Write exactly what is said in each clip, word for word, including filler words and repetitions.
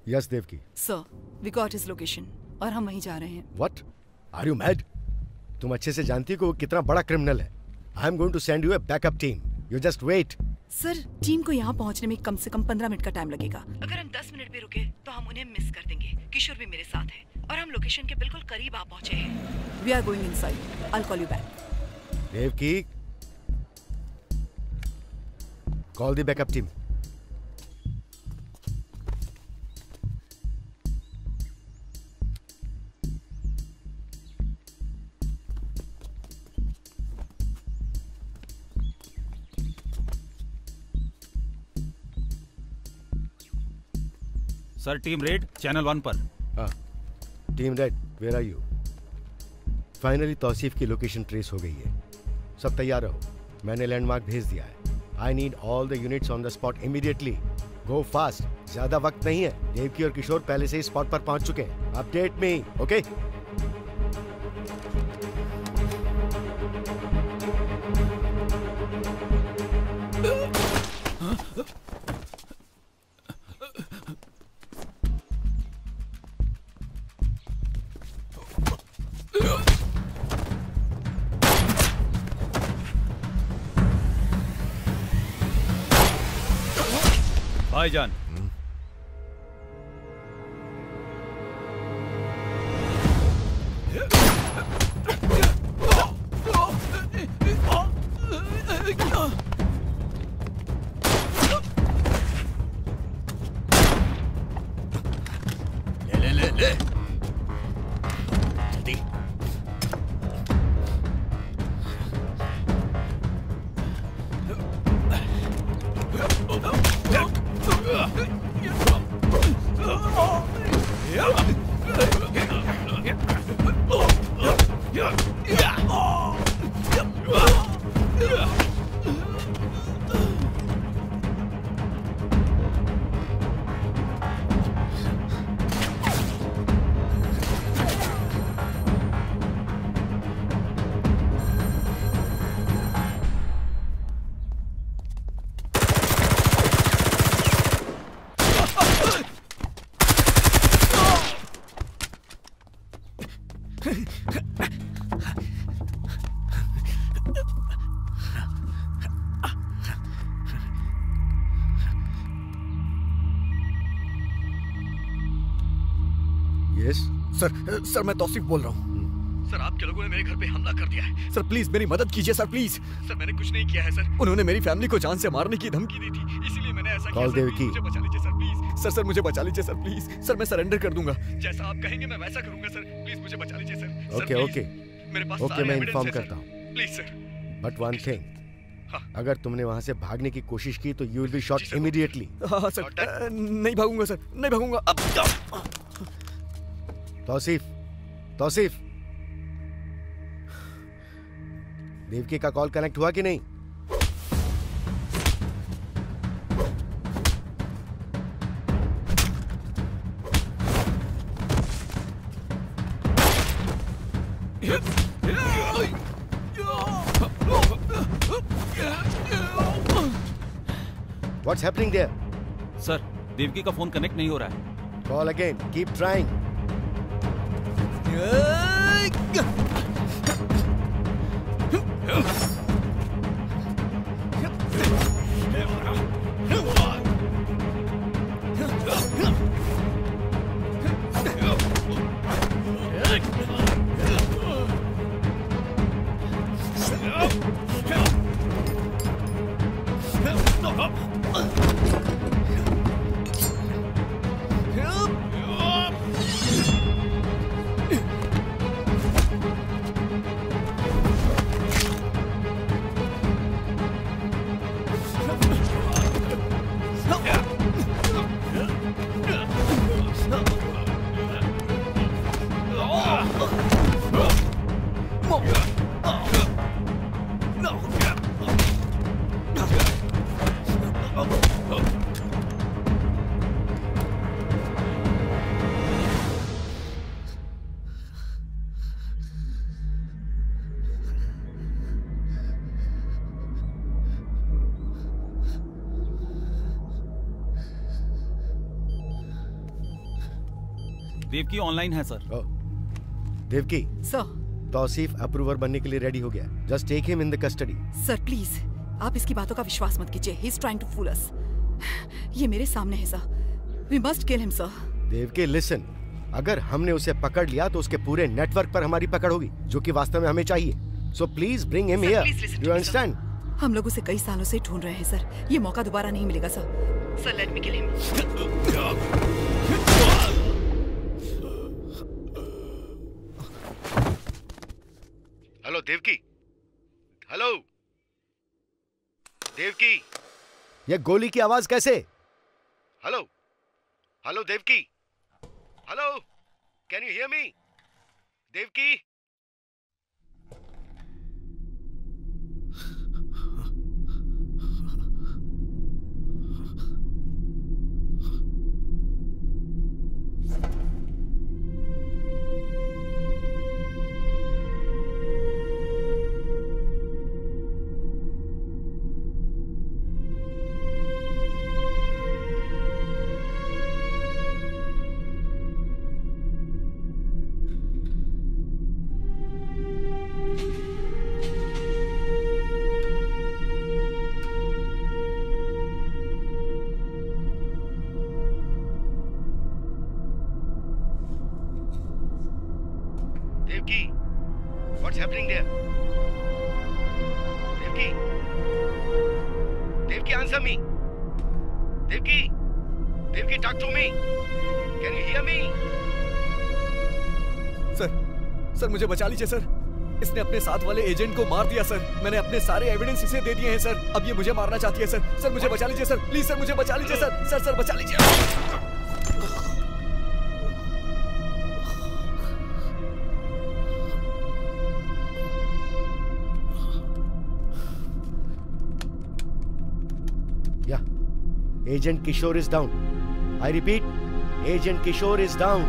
Yes, Devki. Sir, we got his location और हम वहीं जा रहे हैं। What? Are you mad? तुम अच्छे से जानती हो कि वो कितना बड़ा क्रिमिनल है। I am going to send you a backup team. You just wait. Sir, team को यहाँ पहुँचने में कम से कम पंद्रह मिनट का टाइम लगेगा। अगर हम दस मिनट भी रुके तो हम उन्हें मिस कर देंगे। किशोर भी मेरे साथ है और हम लोकेशन के बिल्कुल करीब आ पहुँचे हैं। We are going inside. I'll call you back. Devki, call the backup team. Sir, team red channel one पर। हाँ, team red, where are you? Finally Tausif की लोकेशन ट्रेस हो गई है। सब तैयार रहो, मैंने लैंडमार्क भेज दिया है। I need all the units on the spot immediately. Go fast, ज्यादा वक्त नहीं है। देवकी और किशोर पहले से ही स्पॉट पर पहुंच चुके हैं। Update me, okay? भाईजान, ले ले ले ले जल्दी। सर सर मैं तौसीफ बोल रहा हूँ। सर, आपके लोगों ने मेरे घर पे हमला कर दिया है। सर प्लीज मेरी मदद कीजिए सर, प्लीज। सर मैंने कुछ नहीं किया है सर। उन्होंने मेरी फैमिली को जान से मारने की धमकी दी थी, इसीलिए मैंने ऐसा किया। सर, मुझे बचा लीजिए सर, प्लीज। सर सर मुझे बचा लीजिए सर, प्लीज। सर मैं सरेंडर कर दूंगा, जैसा आप कहेंगे मैं वैसा करूंगा सर। प्लीज मुझे बचा लीजिए सर। ओके ओके मेरे पास ओके, मैं इन्फॉर्म करता हूँ। Please sir. But one thing, अगर तुमने वहां से भागने की कोशिश की तो you will be shot immediately. हाँ सर, नहीं भागूंगा सर, नहीं भागूंगा। तौसीफ, तौसीफ, देवकी का कॉल कनेक्ट हुआ कि नहीं? What's happening there? Sir, Devaki का फोन कनेक्ट नहीं हो रहा है। Call again. Keep trying. Devaki online है sir. oh. Devki sir Tausif approver बनने के लिए रेडी हो गया। Just take him in the custody. Sir please आप इसकी बातों का विश्वास मत कीजिए। He is trying to fool us. ये मेरे सामने है sir. We must kill him sir. Devaki listen, अगर हमने उसे पकड़ लिया तो उसके पूरे नेटवर्क पर हमारी पकड़ होगी, जो कि वास्तव में हमें चाहिए। So please bring him here. Do you understand? हम लोग उसे कई सालों से ढूंढ रहे हैं सर। ये मौका दोबारा नहीं मिलेगा sir. Sir let me kill him. Hello Devaki. Hello Devaki, ये गोली की आवाज कैसे? Hello hello Devaki. Hello can you hear me? Devki. Devki, what's happening there? Devki, Devki, answer me. Devki, Devki, talk to me. Can you hear me? Sir, sir मुझे बचा लीजिए sir. इसने अपने साथ वाले एजेंट को मार दिया सर। मैंने अपने सारे एविडेंस इसे दे दिए हैं सर। अब ये मुझे मारना चाहती है सर। सर मुझे बचा लीजिए सर, प्लीज सर मुझे बचा लीजिए सर। सर सर बचा लीजिए। Agent Kishore is down. I repeat, Agent Kishore is down.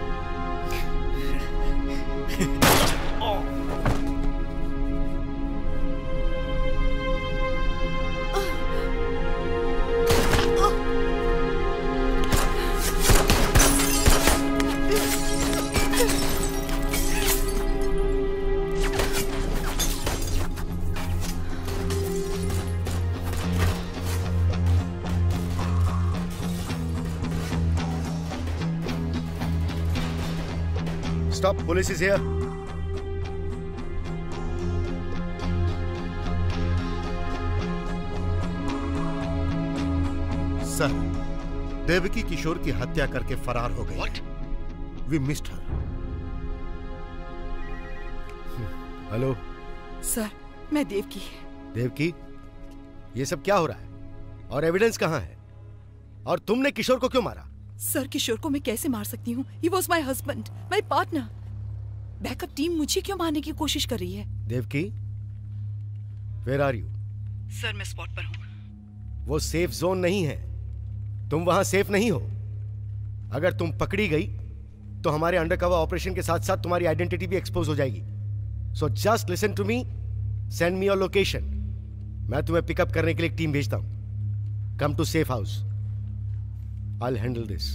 Stop, police is here. Sir, Devaki Kishore की हत्या करके फरार हो गई। What? We missed her. Hello sir, मैं देवकी। देवकी, ये सब क्या हो रहा है? और एविडेंस कहाँ है? और तुमने किशोर को क्यों मारा? सर, किशोर को मैं कैसे मार सकती हूँ? He was my husband, my partner. Backup team मुझे क्यों मारने की कोशिश कर रही है? Devaki, where are you? Sir, मैं स्पॉट पर हूँ। वो सेफ जोन नहीं है। तुम वहां सेफ नहीं हो। अगर तुम पकड़ी गई तो हमारे अंडरकवर ऑपरेशन के साथ साथ तुम्हारी आइडेंटिटी भी एक्सपोज हो जाएगी। So just listen to me, send me your location. मैं तुम्हें पिकअप करने के लिए एक टीम भेजता हूं। Come to safe house. I will handle this.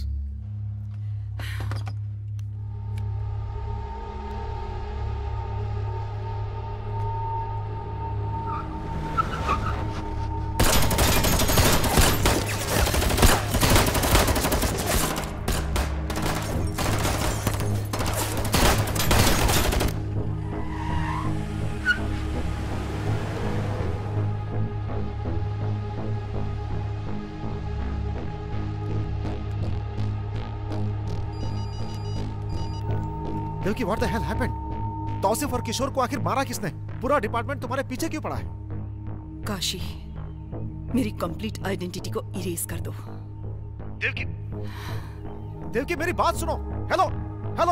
Devki, what the hell happened? Tausif और किशोर को आखिर मारा किसने? पूरा डिपार्टमेंट तुम्हारे पीछे क्यों पड़ा है? काशी, मेरी कंप्लीट आइडेंटिटी को इरेज कर दो। देवकी, देवकी मेरी बात सुनो। Hello, hello.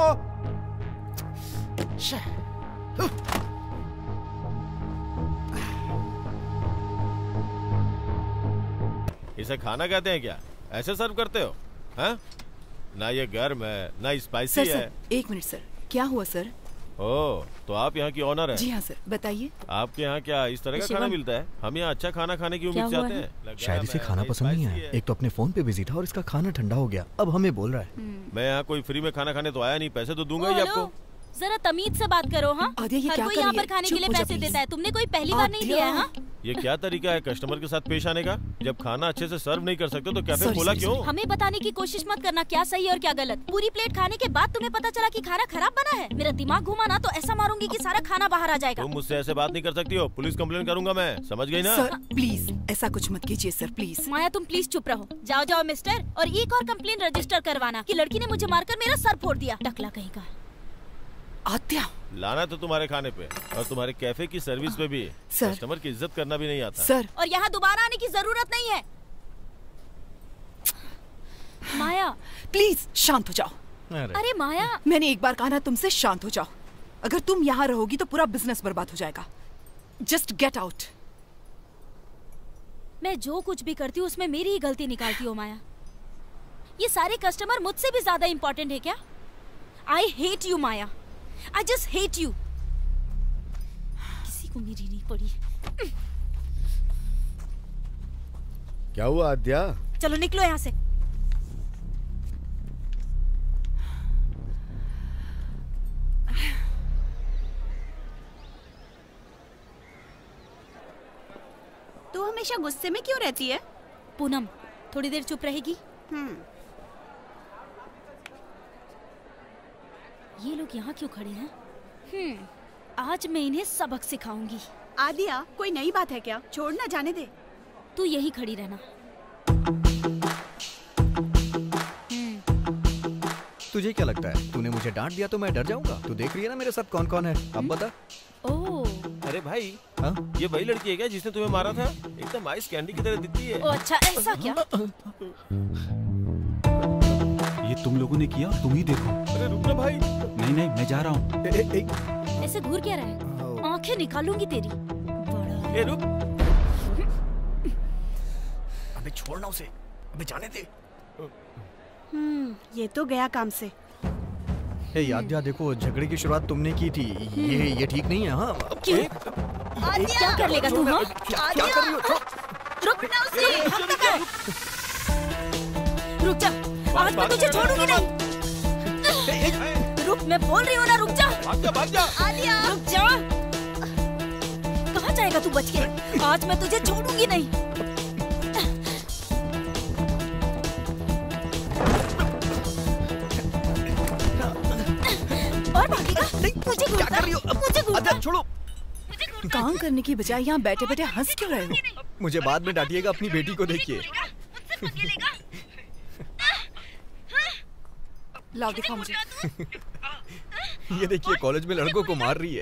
इसे खाना कहते हैं क्या? ऐसे सर्व करते हो? हैं? ना ये गर्म है, ना स्पाइसी है। सर, एक मिनट सर, क्या हुआ सर? ओह, तो आप यहाँ की ऑनर है? जी हाँ सर, बताइए। आपके यहाँ क्या इस तरह का खाना मिलता है? हम यहाँ अच्छा खाना खाने की उम्मीद से आते हैं। शायद इसे खाना पसंद नहीं आया। एक तो अपने फोन पे बिजी था और इसका खाना ठंडा हो गया, अब हमें बोल रहा है। मैं यहाँ कोई फ्री में खाना खाने तो आया नहीं, पैसे तो दूंगा ही आपको। जरा तमीज से बात करो। हाँ, हर कोई यहाँ पर खाने के लिए पैसे देता है, तुमने कोई पहली बार नहीं दिया है? हाँ, ये क्या तरीका है कस्टमर के साथ पेश आने का? जब खाना अच्छे से सर्व नहीं कर सकते तो कैफे खोला क्यों? हमें बताने की कोशिश मत करना क्या सही और क्या गलत। पूरी प्लेट खाने के बाद तुम्हें पता चला कि खाना खराब बना है। मेरा दिमाग घुमा ना तो ऐसा मारूंगी कि सारा खाना बाहर आ जाएगा। तुम मुझसे ऐसे बात नहीं कर सकती हो, पुलिस कंप्लेन करूंगा मैं, समझ गई ना? सर प्लीज ऐसा कुछ मत कीजिए सर, प्लीज। माया तुम प्लीज चुप रहो। जाओ जाओ मिस्टर, और एक और कंप्लेन रजिस्टर करवाना कि लड़की ने मुझे मारकर मेरा सर फोड़ दिया। टकला कहीं का। आद्या, लाना तो तुम्हारे खाने पे और तुम्हारे कैफे की सर्विस पे भी। सर, कस्टमर की इज्जत करना भी नहीं आता सर। और यहाँ दोबारा आने की जरूरत नहीं है। माया प्लीज शांत हो जाओ। अरे माया, मैंने एक बार कहा ना तुमसे, शांत हो जाओ। अगर तुम यहाँ रहोगी तो पूरा बिजनेस बर्बाद हो जाएगा। Just get out. मैं जो कुछ भी करती हूँ उसमें मेरी ही गलती निकालती हो माया। ये सारे कस्टमर मुझसे भी ज्यादा इम्पोर्टेंट है क्या? I hate you Maya, I just hate you. किसी को मेरी नहीं पड़ी। क्या हुआ आद्या? चलो निकलो यहाँ से। तू हमेशा गुस्से में क्यों रहती है? पूनम, थोड़ी देर चुप रहेगी? हम्म। ये लोग यहाँ क्यों खड़े हैं? हम्म, आज मैं इन्हें सबक सिखाऊंगी। आदिया, कोई नई बात है क्या? छोड़ ना, जाने दे। तू यही खड़ी रहना। तुझे क्या लगता है तूने मुझे डांट दिया तो मैं डर जाऊंगा? तू देख रही है ना मेरे साथ कौन कौन है, अब बता। ओह, अरे भाई, हाँ? ये वही लड़की है क्या जिसने तुम्हें मारा था? एकदम आइस कैंडी की तरह दिखती है। ओ अच्छा, ऐसा क्या? ये तुम लोगों ने किया, तुम ही देखो। अरे रुक ना भाई। नहीं नहीं, मैं जा रहा हूँ। ऐसे घूर क्या रहा है? आंखें निकालूंगी तेरी। बड़ा। ए रुक। अबे छोड़ना उसे, अबे जाने दे। हम्म, ये तो गया काम से। हे याद देखो, झगड़े की शुरुआत तुमने की थी, ये ये ठीक नहीं है। हाँ क्यों? क्या कर लेगा तू? हाँ? क्या कर रही हो? रुक ना उसे। रुक जा, आज मैं तुझे छोड़ूंगी नहीं। रुक, मैं बोल रही हूँ ना, रुक जा। भाग जा, भाग जा। आदिया, रुक जा। कहाँ जाएगा तू बच के? आज मैं तुझे छोड़ूंगी नहीं। और भागेगा? मुझे क्या कर रही हो? मुझे आद्या छोड़ो। काम करने की बजाय यहाँ बैठे बैठे हंस क्यों रहे हो? मुझे बाद में डांटिएगा, अपनी बेटी को देखिए। लाओ दिखाओ मुझे। ये देखिए, कॉलेज में लड़कों को मार रही है।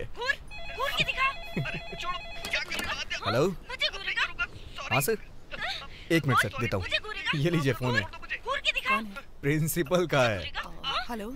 हेलो, हाँ सर, एक मिनट सर, देता हूँ। ये लीजिए फोन है, प्रिंसिपल का है। हेलो।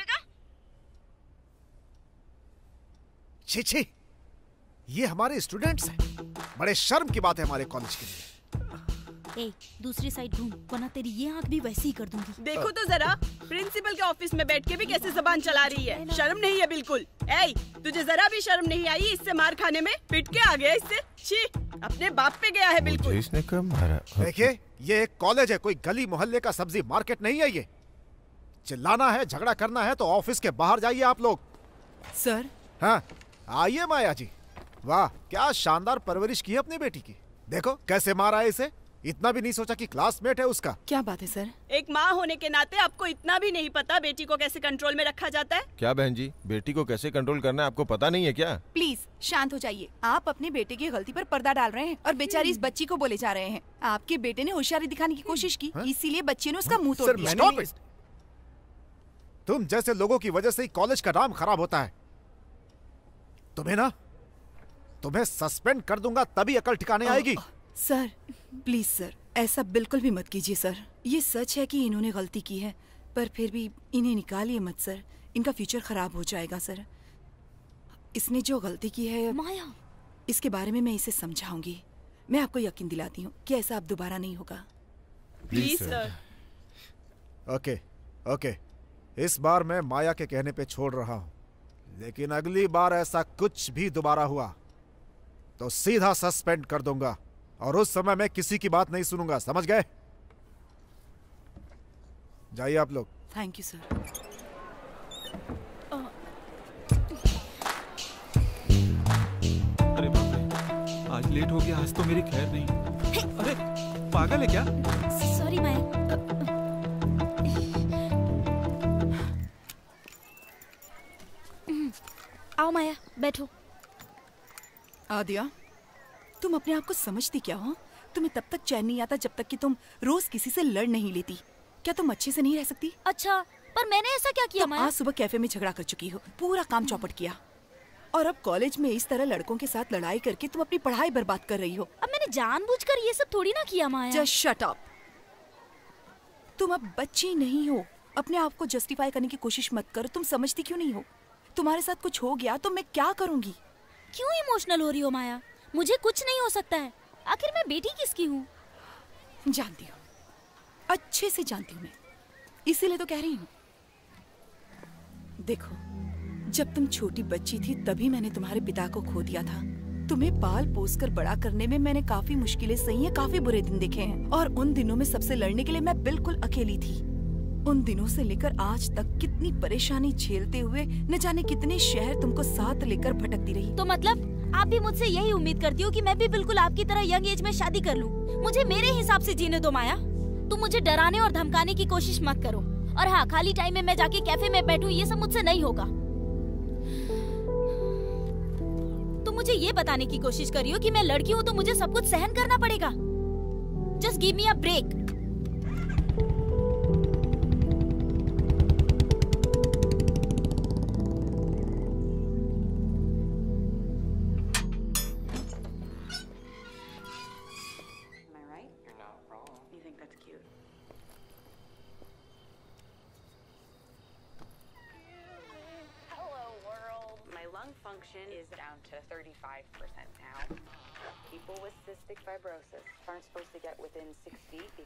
छी छी, ये हमारे स्टूडेंट्स हैं। बड़े शर्म की बात है हमारे कॉलेज के लिए। ए, दूसरी साइड घूम, वरना तेरी ये आंख भी वैसी ही कर दूंगी। देखो तो जरा, प्रिंसिपल के ऑफिस में बैठ के भी कैसे जबान चला रही है। शर्म नहीं है बिल्कुल। ए, तुझे जरा भी शर्म नहीं आई इससे मार खाने में? पिट के आ गया इससे। छी, अपने बाप पे गया है बिल्कुल। इसने कब मारा? देखिए, ये एक कॉलेज है, कोई गली मोहल्ले का सब्जी मार्केट नहीं है। ये चिल्लाना है, झगड़ा करना है तो ऑफिस के बाहर जाइए आप लोग। सर। हाँ, आइए माया जी। वाह, क्या शानदार परवरिश की है अपनी बेटी की। देखो कैसे मारा है इसे। इतना भी नहीं सोचा कि क्लासमेट है उसका। क्या बात है सर? एक माँ होने के नाते आपको इतना भी नहीं पता बेटी को कैसे कंट्रोल में रखा जाता है? क्या बहन जी, बेटी को कैसे कंट्रोल करना है आपको पता नहीं है क्या? प्लीज शांत हो जाइए। आप अपने बेटे की गलती पर पर्दा डाल रहे हैं और बेचारी इस बच्ची को बोले जा रहे हैं। आपके बेटे ने होशियारी दिखाने की कोशिश की, इसीलिए बच्ची ने उसका मुंह तोड़ दिया। Stop it. तुम जैसे लोगों की वजह से ही कॉलेज का नाम खराब होता है। तुम्हें ना, तुम्हें सस्पेंड कर दूंगा तभी अकल ठिकाने आएगी। सर प्लीज सर, ऐसा बिल्कुल भी मत कीजिए सर। ये सच है कि इन्होंने गलती की है, पर फिर भी इन्हें निकालिए मत सर। इनका फ्यूचर खराब हो जाएगा सर। इसने जो गलती की है माया, इसके बारे में मैं इसे समझाऊंगी। मैं आपको यकीन दिलाती हूँ कि ऐसा अब दोबारा नहीं होगा। Please sir. ओके ओके, इस बार मैं माया के कहने पे छोड़ रहा हूँ, लेकिन अगली बार ऐसा कुछ भी दोबारा हुआ तो सीधा सस्पेंड कर दूंगा, और उस समय मैं किसी की बात नहीं सुनूंगा, समझ गए? जाइए आप लोग। Thank you sir. अरे बाप रे, आज लेट हो गया, आज तो मेरी खैर नहीं। अरे पागल है क्या? सॉरी माया। आओ माया, बैठो। आदिया, तुम अपने आप को समझती क्या हो? तुम्हें तब तक चैन नहीं आता जब तक कि तुम रोज किसी से लड़ नहीं लेती। क्या तुम अच्छे से नहीं रह सकती? अच्छा, पर मैंने ऐसा क्या किया? तुम आज सुबह कैफे में झगड़ा कर चुकी हो, पूरा काम चौपट किया, और अब कॉलेज में इस तरह लड़कों के साथ लड़ाई करके तुम अपनी पढ़ाई बर्बाद कर रही हो। अब मैंने जानबूझकर ये सब थोड़ी ना किया माया। Just shut up. तुम अब बच्ची नहीं हो, अपने आप को जस्टिफाई करने की कोशिश मत करो। तुम समझती क्यों नहीं हो? तुम्हारे साथ कुछ हो गया तो मैं क्या करूंगी? क्यों इमोशनल हो रही हो माया? मुझे कुछ नहीं हो सकता है, आखिर मैं बेटी किसकी हूँ? जानती हूँ, अच्छे से जानती हूँ मैं, इसीलिए तो कह रही हूँ। देखो, जब तुम छोटी बच्ची थी तभी मैंने तुम्हारे पिता को खो दिया था। तुम्हें पाल पोस कर बड़ा करने में मैंने काफी मुश्किलें सही हैं, काफी बुरे दिन देखे हैं, और उन दिनों में सबसे लड़ने के लिए मैं बिल्कुल अकेली थी। उन दिनों से लेकर आज तक कितनी परेशानी झेलते हुए न जाने कितने शहर तुमको साथ लेकर भटकती रही। तो मतलब आप भी मुझसे यही उम्मीद करती हो कि मैं भी बिल्कुल आपकी तरह यंग एज में शादी कर लूं? मुझे मेरे हिसाब से जीने दो माया। तुम मुझे डराने और धमकाने की कोशिश मत करो। और हाँ, खाली टाइम में मैं जाके कैफे में बैठूं, ये सब मुझसे नहीं होगा। तुम मुझे ये बताने की कोशिश कर रही हो कि मैं लड़की हूँ तो मुझे सब कुछ सहन करना पड़ेगा। Just give me a break. Function is down to thirty-five percent now. People with cystic fibrosis aren't supposed to get within six feet.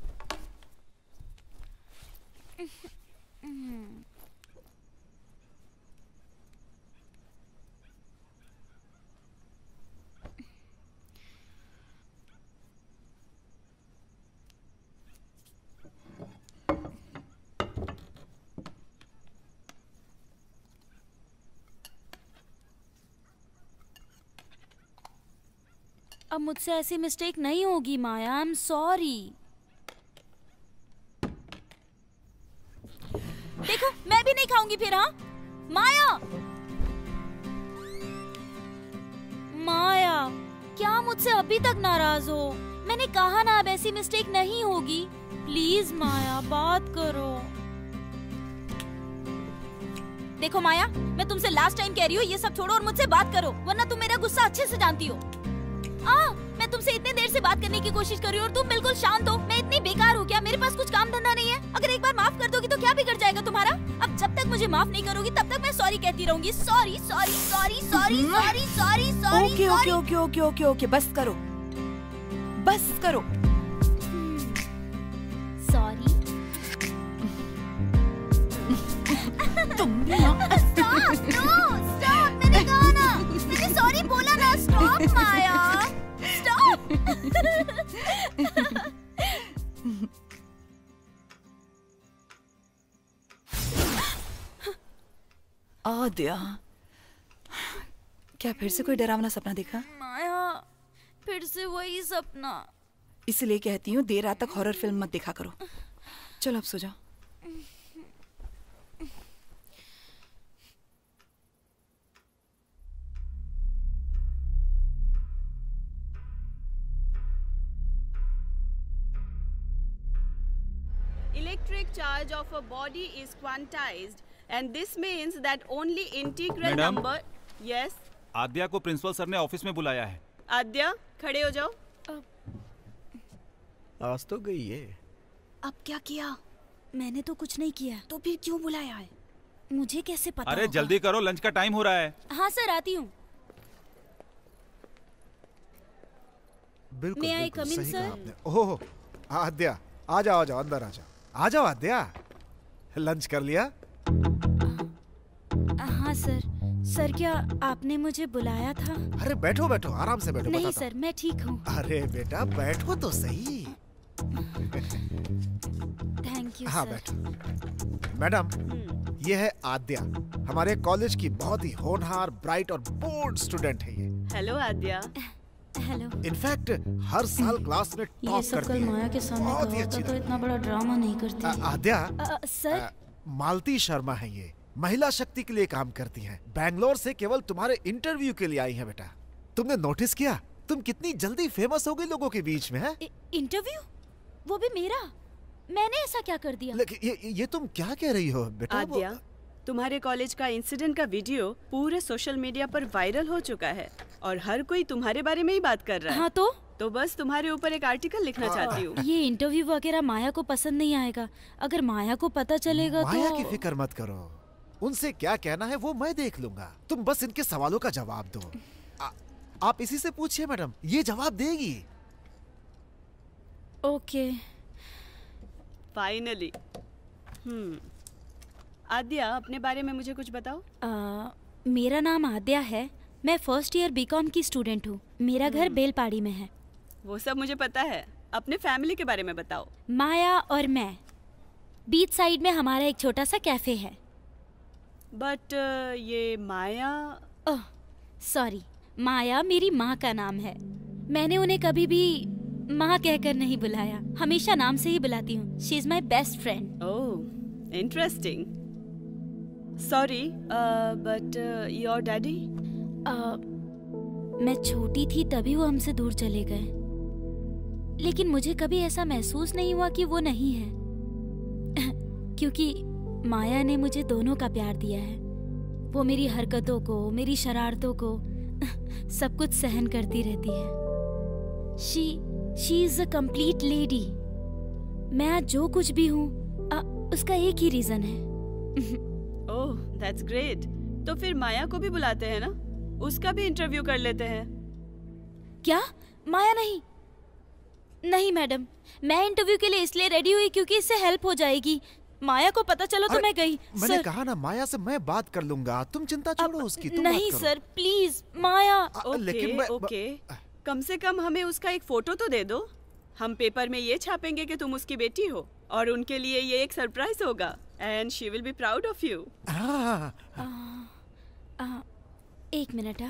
अब मुझसे ऐसी मिस्टेक नहीं होगी माया। आई एम सॉरी। देखो, मैं भी नहीं खाऊंगी फिर। हाँ माया, माया क्या मुझसे अभी तक नाराज हो? मैंने कहा ना अब ऐसी मिस्टेक नहीं होगी। प्लीज माया, बात करो। देखो माया, मैं तुमसे लास्ट टाइम कह रही हूँ, ये सब छोड़ो और मुझसे बात करो, वरना तुम मेरा गुस्सा अच्छे से जानती हो। आ, मैं तुमसे इतने देर से बात करने की कोशिश कर रही हूँ और तुम बिल्कुल शांत हो। मैं इतनी बेकार हूँ क्या? मेरे पास कुछ काम धंधा नहीं है? अगर एक बार माफ कर दोगी तो क्या बिगड़ जाएगा तुम्हारा? अब जब तक मुझे माफ नहीं करोगी तब तक मैं सॉरी कहती रहूंगी। Sorry sorry sorry sorry sorry sorry sorry. Okay okay okay okay okay okay बस करो, बस करो। सॉरी। तुम स्टॉप, नो स्टॉप। मैंने कहा ना, मैंने सॉरी बोला ना। स्टॉप माया, स्टॉप। आद्या, क्या फिर से कोई डरावना सपना देखा? माया, फिर से वही सपना। इसलिए कहती हूँ देर रात तक हॉरर फिल्म मत देखा करो। चलो अब सो जाओ। Electric charge of a body is quantized, and this means that only integral Madam? number. Yes. आद्या को प्रिंसिपल सर ने ऑफिस में बुलाया है। आद्या, खड़े हो जाओ। आज तो गई है। अब क्या किया? मैंने तो कुछ नहीं किया। तो फिर क्यों बुलाया है? मुझे कैसे पता? अरे जल्दी करो, लंच का टाइम हो रहा है। हाँ सर, आती हूँ। बिल्कुल, May I बिल्कुल come in, सही sir? कहा आपने। ओहो, आद्या, आ जाओ आ जाओ, अंदर आ जाओ। आ जाओ आद्या, लंच कर लिया? हाँ सर। सर क्या आपने मुझे बुलाया था? अरे बैठो बैठो, आराम से बैठो। नहीं सर, मैं ठीक हूँ। अरे बेटा बैठो तो सही। थैंक यू हाँ सर। बैठो। मैडम, ये है आद्या, हमारे कॉलेज की बहुत ही होनहार, ब्राइट और बोल्ड स्टूडेंट है ये। हेलो आद्या। हेलो। इनफैक्ट हर साल क्लास में ये टॉप सब करती कल है। माया के सामने बहुत ही कहा अच्छी होता तो लड़की। इतना बड़ा ड्रामा नहीं करती। आ, आद्या, आ, सर आ, मालती शर्मा है ये, महिला शक्ति के लिए काम करती हैं। बैंगलोर से केवल तुम्हारे इंटरव्यू के लिए आई हैं बेटा। तुमने नोटिस किया तुम कितनी जल्दी फेमस हो गई लोगों के बीच में? है इंटरव्यू? वो भी मेरा? मैंने ऐसा क्या कर दिया? लेकिन ये ये तुम क्या कह रही हो बेटा? आद्या, तुम्हारे कॉलेज का इंसिडेंट का वीडियो पूरे सोशल मीडिया पर वायरल हो चुका है और हर कोई तुम्हारे बारे में ही बात कर रहा है। हाँ तो? तो बस तुम्हारे ऊपर एक आर्टिकल लिखना चाहती हूँ। ये इंटरव्यू वगैरह माया को पसंद नहीं आएगा। अगर माया को पता चलेगा माया तो की फिक्र मत करो, उनसे क्या कहना है वो मैं देख लूंगा। तुम बस इनके सवालों का जवाब दो। आ, आप इसी से पूछिए मैडम, ये जवाब देगी। ओके। फाइनली। हम्म आद्या, अपने बारे में मुझे कुछ बताओ। आ, मेरा नाम आद्या है। मैं फर्स्ट ईयर बीकॉम की स्टूडेंट हूँ। मेरा घर बेलपाड़ी में है। वो सब मुझे पता है। अपने फैमिली के बारे में बताओ। माया और मैं, बीच साइड में हमारा एक छोटा सा कैफे है। बट ये माया? ओह सॉरी, माया मेरी माँ का नाम है। मैंने उन्हें कभी भी माँ कहकर नहीं बुलाया, हमेशा नाम से ही बुलाती हूँ। She is my best friend. Oh interesting. Sorry but your daddy? मैं छोटी थी तभी वो हमसे दूर चले गए, लेकिन मुझे कभी ऐसा महसूस नहीं हुआ कि वो नहीं है क्योंकि माया ने मुझे दोनों का प्यार दिया है। वो मेरी हरकतों को, मेरी शरारतों को सब कुछ सहन करती रहती है। She she is a complete lady. मैं आज जो कुछ भी हूँ उसका एक ही रीजन है। Oh that's great. तो फिर माया को भी बुलाते हैं ना, उसका भी इंटरव्यू कर लेते हैं। क्या? माया नहीं? नहीं मैडम, मैं इंटरव्यू के लिए इसलिए रेडी हुई क्योंकि इससे हेल्प हो जाएगी। माया को पता चलो तो मैं गई। मैंने सर, कहा ना माया से मैं बात कर लूंगा, तुम चिंता छोड़ो उसकी। तुम नहीं बात करो। Sir please Maya. ओके लेकिन मैं- ओके, कम से कम हमें उसका एक फोटो तो दे दो। हम पेपर में ये छापेंगे कि तुम उसकी बेटी हो और उनके लिए ये एक सरप्राइज होगा and she will be proud of you. एक मिनट।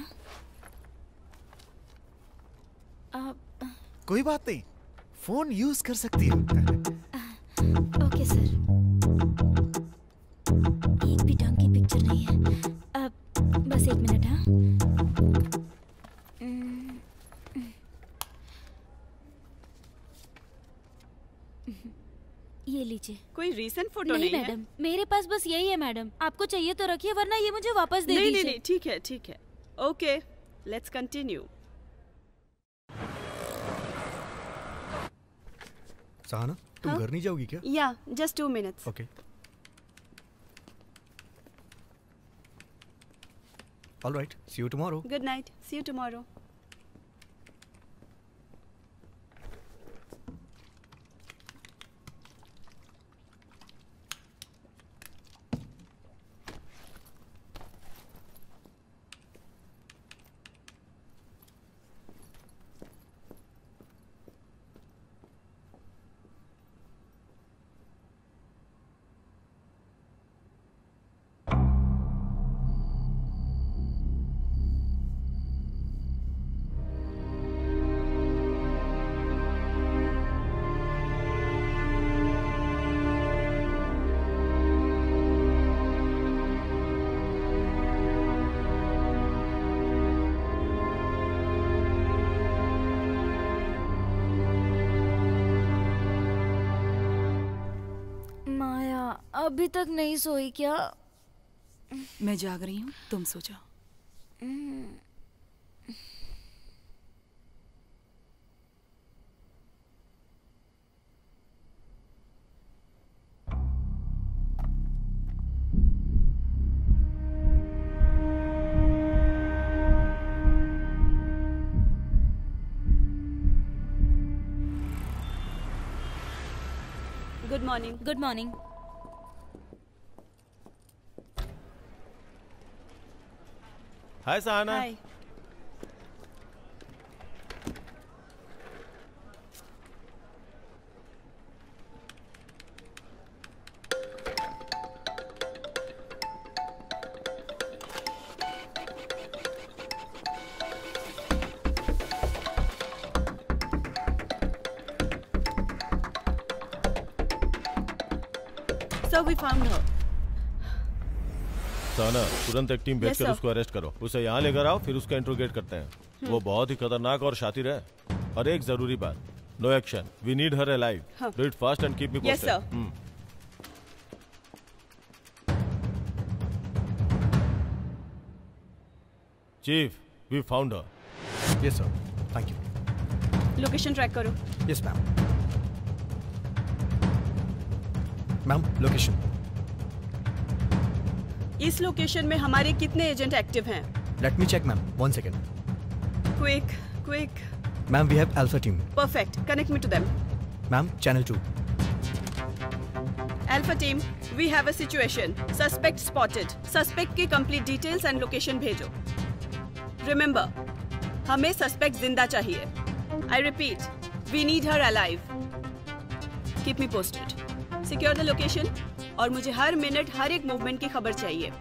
हाँ कोई बात नहीं, फोन यूज कर सकती हो। Okay sir. एक भी ढंग की पिक्चर नहीं है। अब बस एक मिनट। हाँ ये लीजिए। कोई रीसेंट फोटो नहीं, नहीं, मैडम है? मेरे पास बस यही है मैडम। आपको चाहिए तो रखिए वरना ये मुझे वापस दे नहीं दीजिए। नहीं नहीं ठीक है ठीक है। Okay let's continue. सहाना, तुम हाँ? घर नहीं जाओगी क्या? या just two minutes. Okay. All right, see you tomorrow. Good night, see you tomorrow. अभी तक नहीं सोई क्या? मैं जाग रही हूँ, तुम सो जाओ। Good morning. Good morning. Hi Sahana. Hi. So we found her. Sahana, तुरंत एक टीम Yes, भेजकर sir. उसको अरेस्ट करो। उसे यहाँ लेकर आओ, फिर उसका इंट्रोगेट करते हैं। वो बहुत ही खतरनाक और शातिर है। और एक जरूरी बात, no action, we need her alive. हाँ. Do it fast and keep me Yes, posted. sir. Chief, we found her. Yes sir, thank you. Location track करो। Yes ma'am. Ma'am, location. इस लोकेशन में हमारे कितने एजेंट एक्टिव हैं? Let me check ma'am, one second. Quick quick. Ma'am, we have alpha team. Perfect, connect me to them. Ma'am, channel two. Alpha team, we have a situation. Suspect spotted. Suspect की complete details and location भेजो। Remember, हमें suspect जिंदा चाहिए। I repeat, we need her alive. Keep me posted. Secure the location और मुझे हर minute हर एक movement की खबर चाहिए।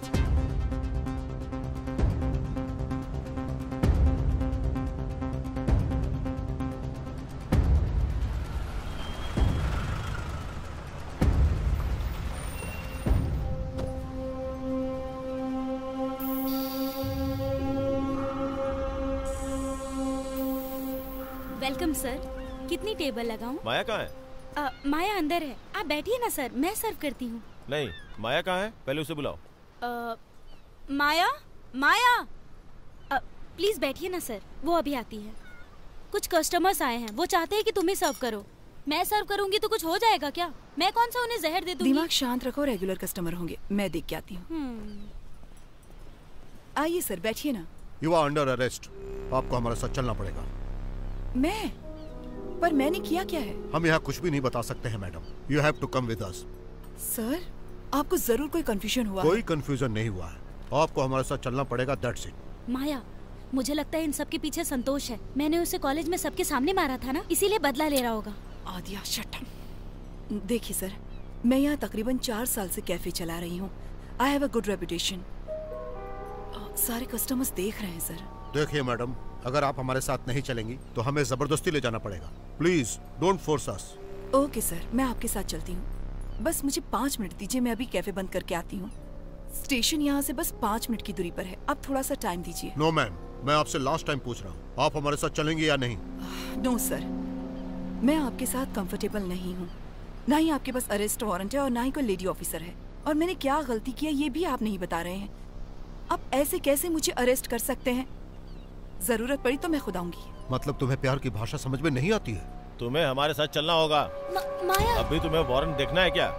Welcome sir. कितनी टेबल लगाऊं? माया कहाँ है? अ, माया अंदर है, आप बैठिए ना सर, मैं सर्व करती हूँ। नहीं, माया कहाँ है? पहले उसे बुलाओ। अ, माया माया अ, प्लीज बैठिए ना सर, वो अभी आती है। कुछ कस्टमर्स आए हैं, वो चाहते हैं कि तुम्हें सर्व करो। मैं सर्व करूंगी तो कुछ हो जाएगा क्या? मैं कौन सा उन्हें जहर दे दूंगी? दिमाग शांत रखो, रेगुलर कस्टमर होंगे, मैं देख के आती हूँ। हम्म, आइए सर, बैठिए ना। You are under arrest. आपको हमारे साथ चलना पड़ेगा। मैं? पर मैंने किया क्या है? हम यहाँ कुछ भी नहीं बता सकते हैं madam. You have to come with us. Sir, आपको जरूर कोई कंफ्यूजन हुआ कोई है। कंफ्यूजन नहीं हुआ है। आपको हमारे साथ चलना पड़ेगा, दैट्स इट। माया, मुझे लगता है इन सब के पीछे संतोष है। मैंने उसे कॉलेज में सबके सामने मारा था ना, इसीलिए बदला ले रहा होगा। Aadya, shut up. देखिए सर, मैं यहाँ तकरीबन चार साल से कैफे चला रही हूँ। I have a good reputation. सारे कस्टमर्स देख रहे हैं सर। देखिए मैडम, अगर आप हमारे साथ नहीं चलेंगी तो हमें जबरदस्ती ले जाना पड़ेगा। Please don't force us. Okay sir, मैं आपके साथ चलती हूँ। बस मुझे पाँच मिनट दीजिए, मैं अभी कैफे बंद करके आती हूँ। स्टेशन यहाँ से बस पाँच मिनट की दूरी पर है, अब थोड़ा सा टाइम दीजिए। नो मैम, मैं आपसे लास्ट टाइम पूछ रहा हूँ, आप हमारे साथ चलेंगे या नहीं? नो सर, मैं आपके साथ कंफर्टेबल नहीं हूँ। ना ही आपके पास अरेस्ट वारंट है और ना ही कोई लेडी ऑफिसर है। और मैंने क्या गलती की है ये भी आप नहीं बता रहे हैं। आप ऐसे कैसे मुझे अरेस्ट कर सकते हैं? जरूरत पड़ी तो मैं खुद आऊंगी। मतलब तुम्हें प्यार की भाषा समझ में नहीं आती है? तुम्हें हमारे साथ चलना होगा। मा, माया अभी तुम्हें वारंट देखना है क्या?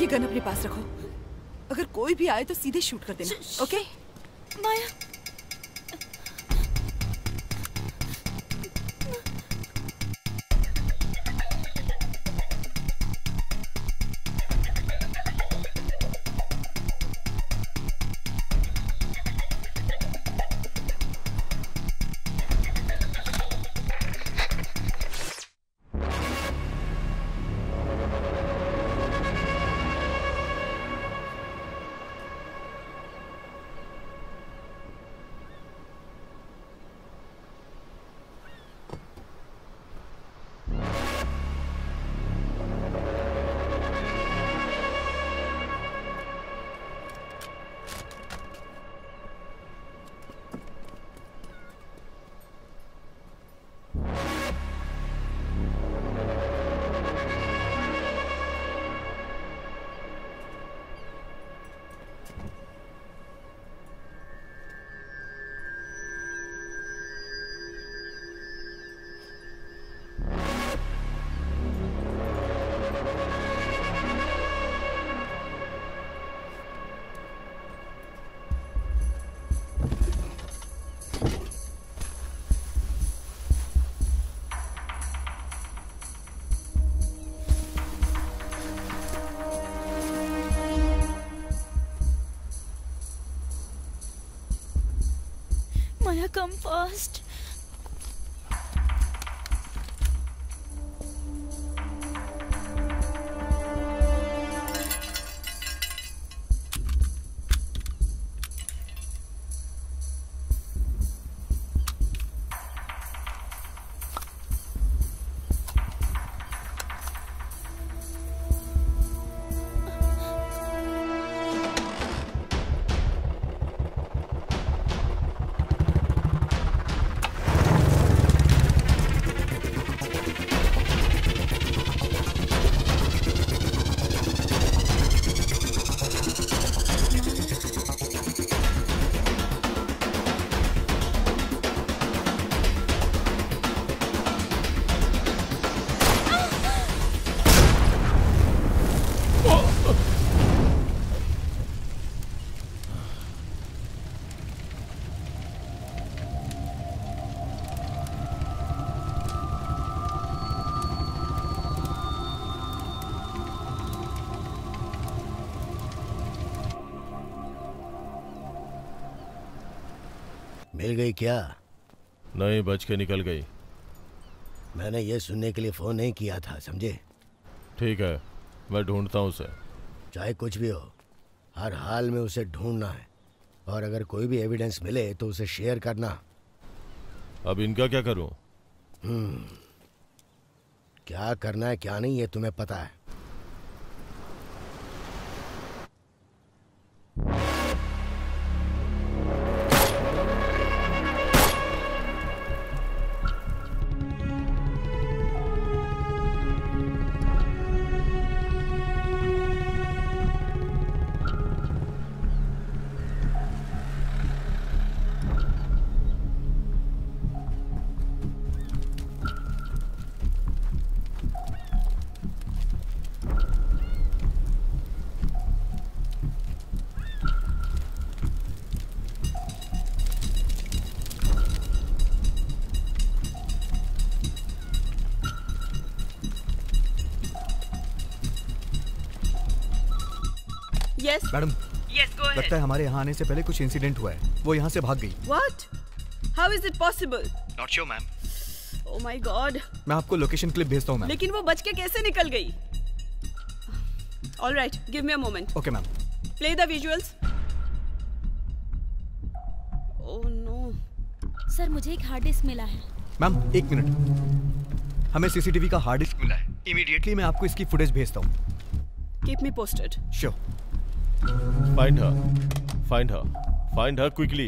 ये गन अपने पास रखो। अगर कोई भी आए तो सीधे शूट कर देना, okay? Maya, Maya, come fast. मिल गई क्या? नहीं, बच के निकल गई। मैंने ये सुनने के लिए फोन नहीं किया था, समझे? ठीक है, मैं ढूंढता हूँ उसे। चाहे कुछ भी हो, हर हाल में उसे ढूंढना है, और अगर कोई भी एविडेंस मिले तो उसे शेयर करना। अब इनका क्या करूं? हम्म, क्या करना है क्या नहीं ये तुम्हें पता है। Yes. Madam, yes, go ahead. लगता है हमारे यहाँ आने से पहले कुछ इंसिडेंट हुआ है। वो यहाँ से भाग गई। What? How is it possible? Not sure, ma'am. Oh my God. मैं आपको लोकेशन क्लिप भेजता हूँ मैम। लेकिन वो बच के कैसे निकल गई? All right, give me a moment. Okay, ma'am. Play the visuals. Oh no. Sir, मुझे एक हार्ड डिस्क मिला है। मैम, एक मिनट। हमें सीसीटीवी का हार्ड डिस्क मिला है। इमीडिएटली मैं आपको इसकी फुटेज भेजता हूँ। Keep me posted. Sure. Find her. Find her. Find her quickly.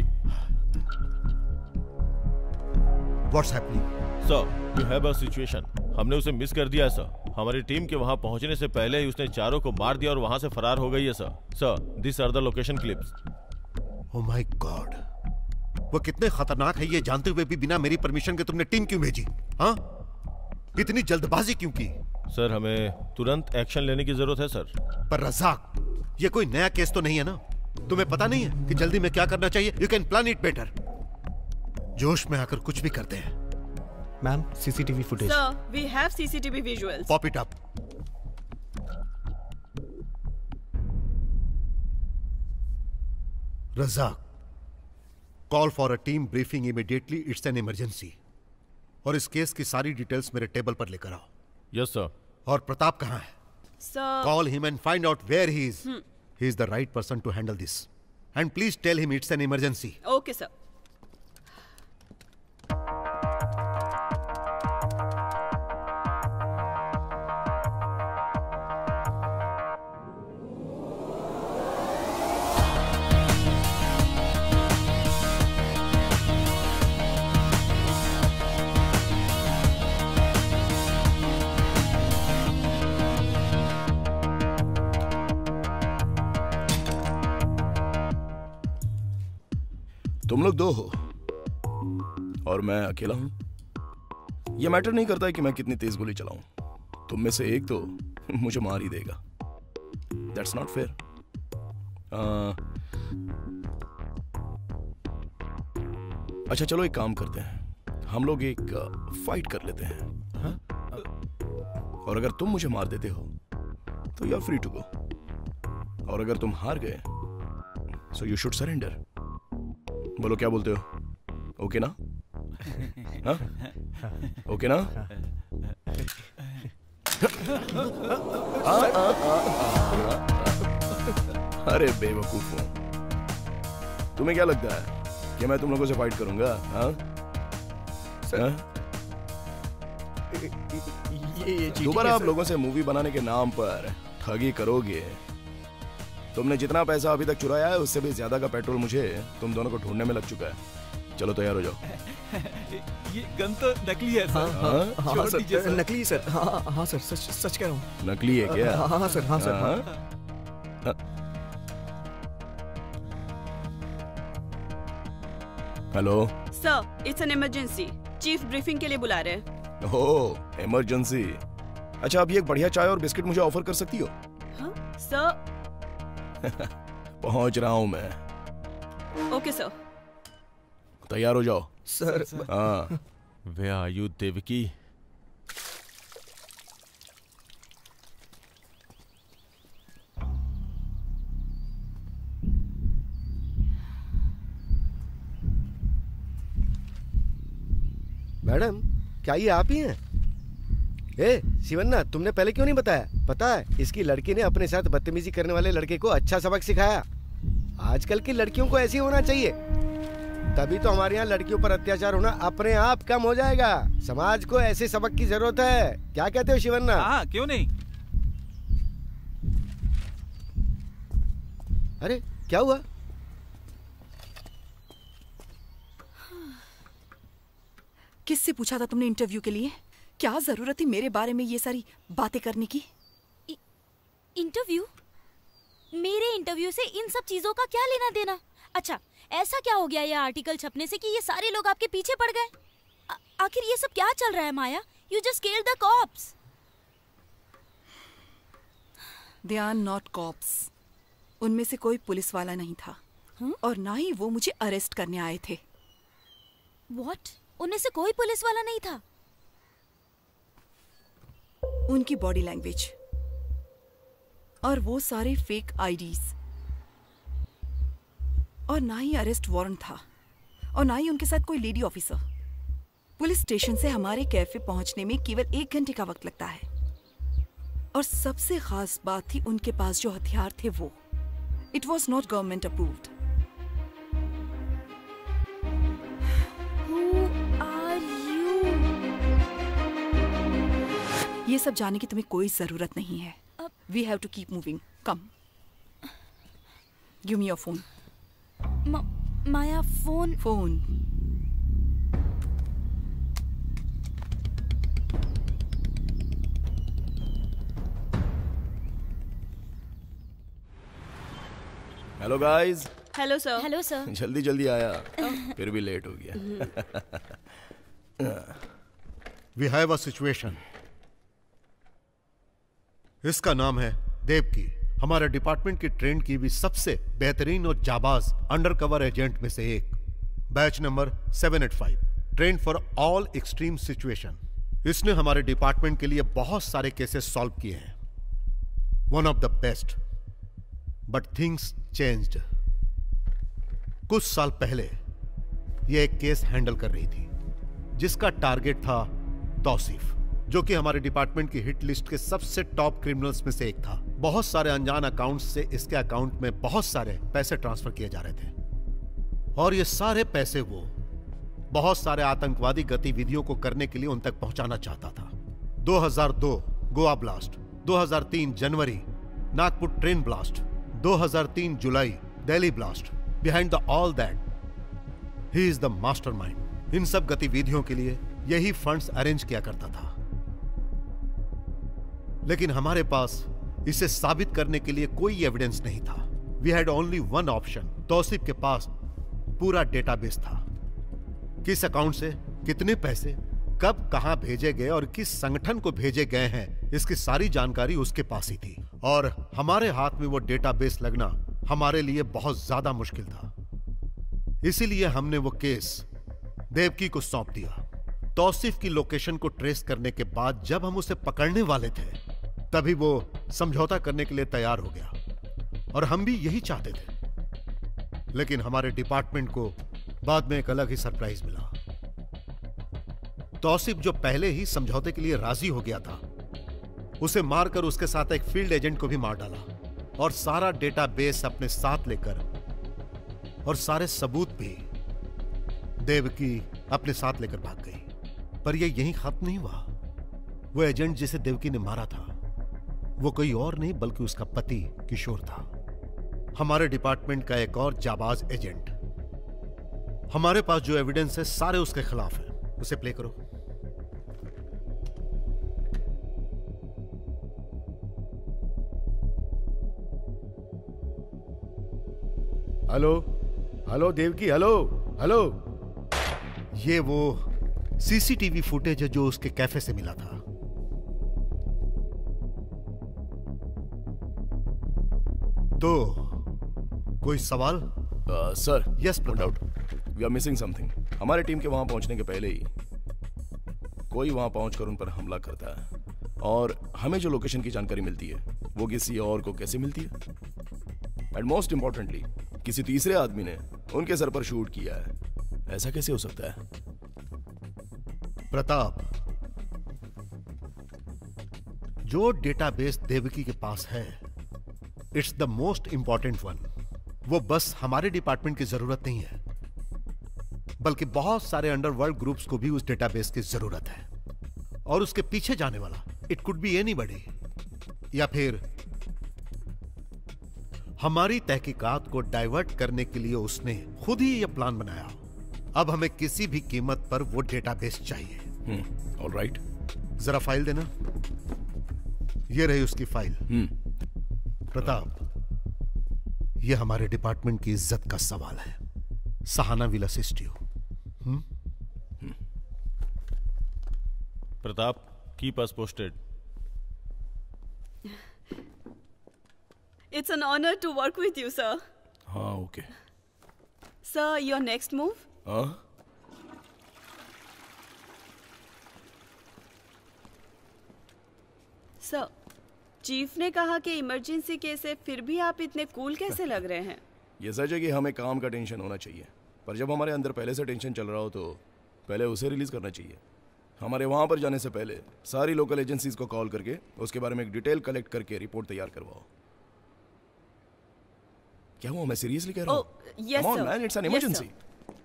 What's happening? Sir, we have a situation. हमने उसे मिस कर दिया है सर। हमारी टीम के वहां पहुंचने से पहले ही उसने चारों को मार दिया और वहां से फरार हो गई है सर। Sir, these are the location clips. Oh my God. वो कितने खतरनाक है ये जानते हुए भी बिना मेरी परमिशन के तुमने टीम क्यों भेजी? हाँ? इतनी जल्दबाजी क्यों की? सर हमें तुरंत एक्शन लेने की जरूरत है सर। पर रज़ाक, ये कोई नया केस तो नहीं है ना? तुम्हें पता नहीं है कि जल्दी में क्या करना चाहिए? You can plan it better. जोश में आकर कुछ भी करते हैं। Ma'am, CCTV footage. Sir, we have CCTV visuals. Pop it up. Razak, call for a team briefing immediately, it's an emergency. और इस केस की सारी डिटेल्स मेरे टेबल पर लेकर आओ। Yes sir. और प्रताप कहाँ है? Sir, call him and find out where he is. He is the right person to handle this. And please tell him it's an emergency. Okay sir. तुम लोग दो हो और मैं अकेला हूं। यह मैटर नहीं करता है कि मैं कितनी तेज गोली चलाऊं। तुम में से एक तो मुझे मार ही देगा। That's not fair. अच्छा चलो एक काम करते हैं, हम लोग एक फाइट कर लेते हैं। हा? और अगर तुम मुझे मार देते हो तो you are free to go, और अगर तुम हार गए सो यू शुड सरेंडर। बोलो क्या बोलते हो? ओके ना? हाँ? ओके ना? आ, आ, आ, आ, अरे बेवकूफों, तुम्हें क्या लगता है कि मैं तुम लोगों से फाइट करूंगा? हाँ? हाँ? दोबारा आप लोगों से मूवी बनाने के नाम पर ठगी करोगे। तुमने जितना पैसा अभी तक चुराया है उससे भी ज्यादा का पेट्रोल मुझे तुम दोनों को ढूंढने में लग चुका है। चलो तैयार हो जाओ। ये गन तो नकली है सर। हाँ, हाँ, हाँ सर, सर नकली सर। हाँ हाँ सर, सच सच कह रहा हूँ। नकली है क्या? हाँ हाँ सर, हाँ सर। हाँ। हाँ। Hello sir, it's an emergency. Chief briefing के लिए बुला रहे हैं। Oh emergency. अच्छा अभी एक बढ़िया चाय और बिस्किट मुझे ऑफर कर सकती हो? हाँ सर। पहुंच रहा हूं मैं। Okay sir. तैयार हो जाओ सर। हाँ। Where are you, Devki? Madam, क्या ये आप ही हैं? ए, शिवन्ना, तुमने पहले क्यों नहीं बताया? पता है, इसकी लड़की ने अपने साथ बदतमीजी करने वाले लड़के को अच्छा सबक सिखाया। आजकल की लड़कियों को ऐसी होना चाहिए, तभी तो हमारे यहाँ लड़कियों पर अत्याचार होना अपने आप कम हो जाएगा। समाज को ऐसे सबक की जरूरत है। क्या कहते हो शिवन्ना? हाँ, क्यों नहीं। अरे क्या हुआ? किससे पूछा था तुमने इंटरव्यू के लिए? क्या जरूरत थी मेरे बारे में ये सारी बातें करने की? इंटरव्यू? मेरे इंटरव्यू से इन सब चीजों का क्या लेना देना? अच्छा, ऐसा क्या हो गया ये आर्टिकल छपने से कि ये सारे लोग आपके पीछे पड़ गए? आखिर ये सब क्या चल रहा है माया? You just killed the cops. They are not cops. उनमें से कोई पुलिस वाला नहीं था। हुँ? और ना ही वो मुझे अरेस्ट करने आए थे। What? उनमें से कोई पुलिस वाला नहीं था? उनकी बॉडी लैंग्वेज और वो सारे फेक आईडीज, और ना ही अरेस्ट वारंट था, और ना ही उनके साथ कोई लेडी ऑफिसर। पुलिस स्टेशन से हमारे कैफे पहुंचने में केवल एक घंटे का वक्त लगता है। और सबसे खास बात थी उनके पास जो हथियार थे वो it was not government approved. ये सब जानने की तुम्हें कोई जरूरत नहीं है। We have to keep moving. Come, give me your phone. Maya, phone phone hello guys. Hello sir. Hello sir. जल्दी जल्दी आया, फिर भी लेट हो गया। We have a situation. इसका नाम है देवकी। हमारे डिपार्टमेंट की ट्रेन की भी सबसे बेहतरीन और जाबाज अंडरकवर एजेंट में से एक। Batch number seven eight five, train for all extreme situation. इसने हमारे डिपार्टमेंट के लिए बहुत सारे केसेस सॉल्व किए हैं। One of the best. But things changed. कुछ साल पहले यह एक केस हैंडल कर रही थी जिसका टारगेट था तौसीफ, जो कि हमारे डिपार्टमेंट की हिट लिस्ट के सबसे टॉप क्रिमिनल्स में से एक था। बहुत सारे अनजान अकाउंट्स से इसके अकाउंट में बहुत सारे पैसे ट्रांसफर किए जा रहे थे और ये सारे पैसे वो बहुत सारे आतंकवादी गतिविधियों को करने के लिए उन तक पहुंचाना चाहता था। दो हज़ार दो गोवा ब्लास्ट, दो हज़ार तीन जनवरी नागपुर ट्रेन ब्लास्ट, दो हज़ार तीन जुलाई Delhi blast. Behind the all that he is the mastermind. इन सब गतिविधियों के लिए यही फंड्स अरेंज किया करता था। लेकिन हमारे पास इसे साबित करने के लिए कोई एविडेंस नहीं था। We had only one option. Tauseef के पास पूरा डेटाबेस था। किस अकाउंट से कितने पैसे कब कहां भेजे गए और किस संगठन को भेजे गए हैं, इसकी सारी जानकारी उसके पास ही थी। और हमारे हाथ में वो डेटाबेस लगना हमारे लिए बहुत ज्यादा मुश्किल था। इसीलिए हमने वो केस देवकी को सौंप दिया। तौसीफ की लोकेशन को ट्रेस करने के बाद जब हम उसे पकड़ने वाले थे तभी वो समझौता करने के लिए तैयार हो गया और हम भी यही चाहते थे। लेकिन हमारे डिपार्टमेंट को बाद में एक अलग ही सरप्राइज मिला। तौसीफ जो पहले ही समझौते के लिए राजी हो गया था, उसे मारकर उसके साथ एक फील्ड एजेंट को भी मार डाला और सारा डेटाबेस अपने साथ लेकर और सारे सबूत भी देवकी अपने साथ लेकर भाग गई। पर यह यहीं खत्म नहीं हुआ। वो एजेंट जिसे देवकी ने मारा था वो कोई और नहीं बल्कि उसका पति किशोर था, हमारे डिपार्टमेंट का एक और जाबाज एजेंट। हमारे पास जो एविडेंस है सारे उसके खिलाफ है। उसे प्ले करो। Hello hello Devaki, hello hello. ये वो सीसीटीवी फुटेज है जो उसके कैफे से मिला था। तो कोई सवाल? Sir, yes doubt we are missing something. हमारे टीम के वहां पहुंचने के पहले ही कोई वहां पहुंचकर उन पर हमला करता है और हमें जो लोकेशन की जानकारी मिलती है वो किसी और को कैसे मिलती है? एंड मोस्ट इंपॉर्टेंटली किसी तीसरे आदमी ने उनके सर पर शूट किया है। ऐसा कैसे हो सकता है? प्रताप, जो डेटाबेस देवकी के पास है it's the most important one. वो बस हमारे डिपार्टमेंट की जरूरत नहीं है बल्कि बहुत सारे अंडरवर्ल्ड ग्रुप्स को भी उस डेटाबेस की जरूरत है। और उसके पीछे जाने वाला इट कुड बी एनीबॉडी, या फिर हमारी तहकीकात को डाइवर्ट करने के लिए उसने खुद ही यह प्लान बनाया। अब हमें किसी भी कीमत पर वो डेटाबेस चाहिए। ऑलराइट, जरा फाइल देना। ये रही उसकी फाइल। प्रताप, ये हमारे डिपार्टमेंट की इज्जत का सवाल है। सहाना विला सिस्टियो। Pratap, keep us posted. It's an honor to work with you, sir. हाँ, okay. Sir, your next move? हाँ? Sir, चीफ ने कहा कि इमरजेंसी केस है, फिर भी आप इतने कूल कैसे लग रहे हैं? ये सच है कि हमें काम का टेंशन होना चाहिए, पर जब हमारे अंदर पहले से टेंशन चल रहा हो तो पहले उसे रिलीज करना चाहिए। हमारे वहां पर जाने से पहले सारी लोकल एजेंसीज को कॉल करके उसके बारे में एक डिटेल कलेक्ट करके रिपोर्ट तैयार करवाओ। क्या हुआ? मैं सीरियसली कह रहा हूँ। oh, yes, Come on, man, it's an emergency. Yes,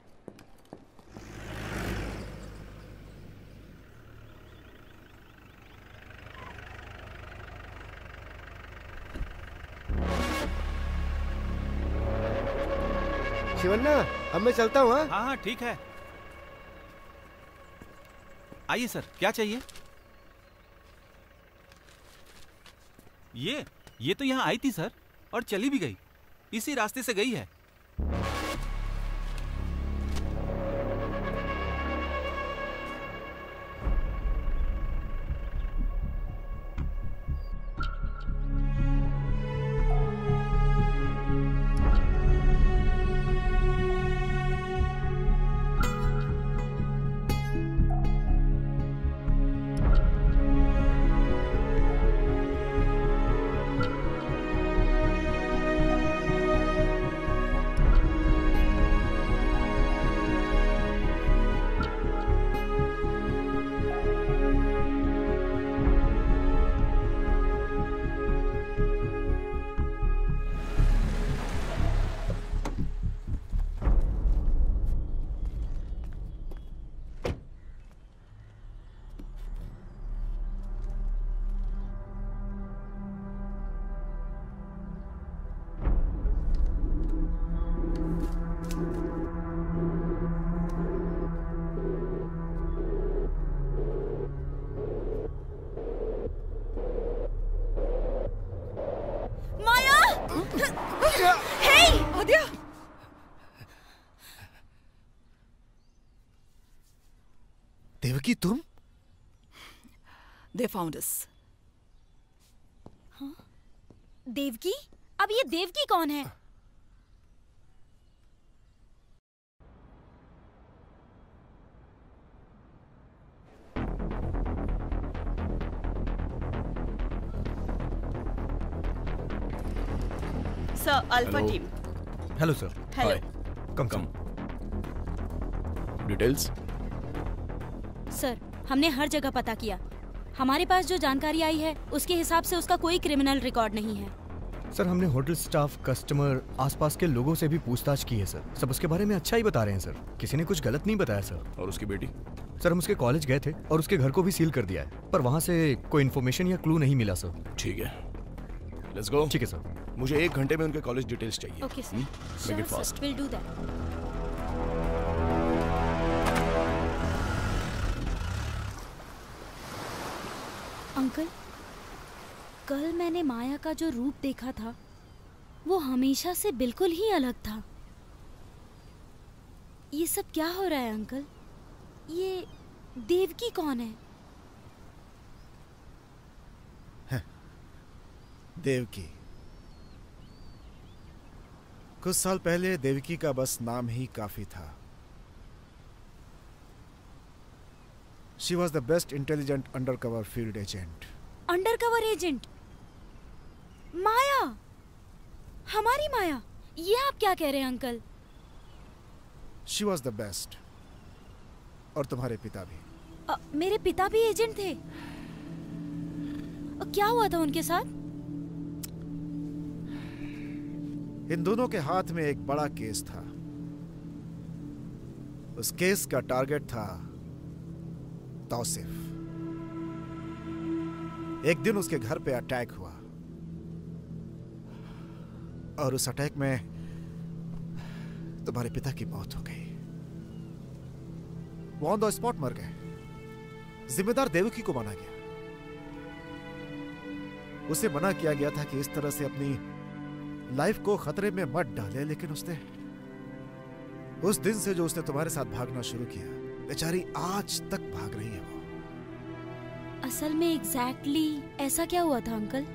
Shivanna, अब मैं चलता हूँ। हाँ हाँ ठीक है। आइए सर, क्या चाहिए? ये ये तो यहाँ आई थी सर और चली भी गई। इसी रास्ते से गई है। देवकी तुम? They found us. हाँ? देवकी? अब ये देवकी कौन है? Sir, alpha team. Hello sir. Hello. कम कम। डिटेल्स? सर, हमने हर जगह पता किया। हमारे पास जो जानकारी आई है उसके हिसाब से उसका कोई क्रिमिनल रिकॉर्ड नहीं है। सर, हमने होटल स्टाफ, कस्टमर, आसपास के लोगों से भी पूछताछ की है सर। सब उसके बारे में अच्छा ही बता रहे हैं सर। किसी ने कुछ गलत नहीं बताया सर। और उसकी बेटी? सर, हम उसके कॉलेज गए थे और उसके घर को भी सील कर दिया है, पर वहाँ से कोई इन्फॉर्मेशन या क्लू नहीं मिला सर। ठीक है, लेट्स गो। ठीक है सर। मुझे एक घंटे में उनके कॉलेज डिटेल्स चाहिए। Okay sir, make it fast. Will do that. Uncle, कल मैंने माया का जो रूप देखा था वो हमेशा से बिल्कुल ही अलग था। ये सब क्या हो रहा है अंकल? ये देवकी कौन है? देवकी। कुछ साल पहले देवकी का बस नाम ही काफी था। She was the best intelligent undercover field agent. Undercover agent? Maya, हमारी माया? ये आप क्या कह रहे हैं uncle? She was the best. और तुम्हारे पिता भी। अ, मेरे पिता भी एजेंट थे? अ, क्या हुआ था उनके साथ? इन दोनों के हाथ में एक बड़ा केस था। उस केस का टारगेट था तौसीफ। एक दिन उसके घर पे अटैक हुआ और उस अटैक में तुम्हारे पिता की मौत हो गई। वो ऑन द स्पॉट मर गए। जिम्मेदार देवकी को माना गया। उसे मना किया गया था कि इस तरह से अपनी लाइफ को खतरे में मत डाले, लेकिन उसने उस दिन से जो उसने तुम्हारे साथ भागना शुरू किया, बेचारी आज तक भाग रही है वो। असल में एग्जैक्टली exactly ऐसा क्या हुआ था अंकल?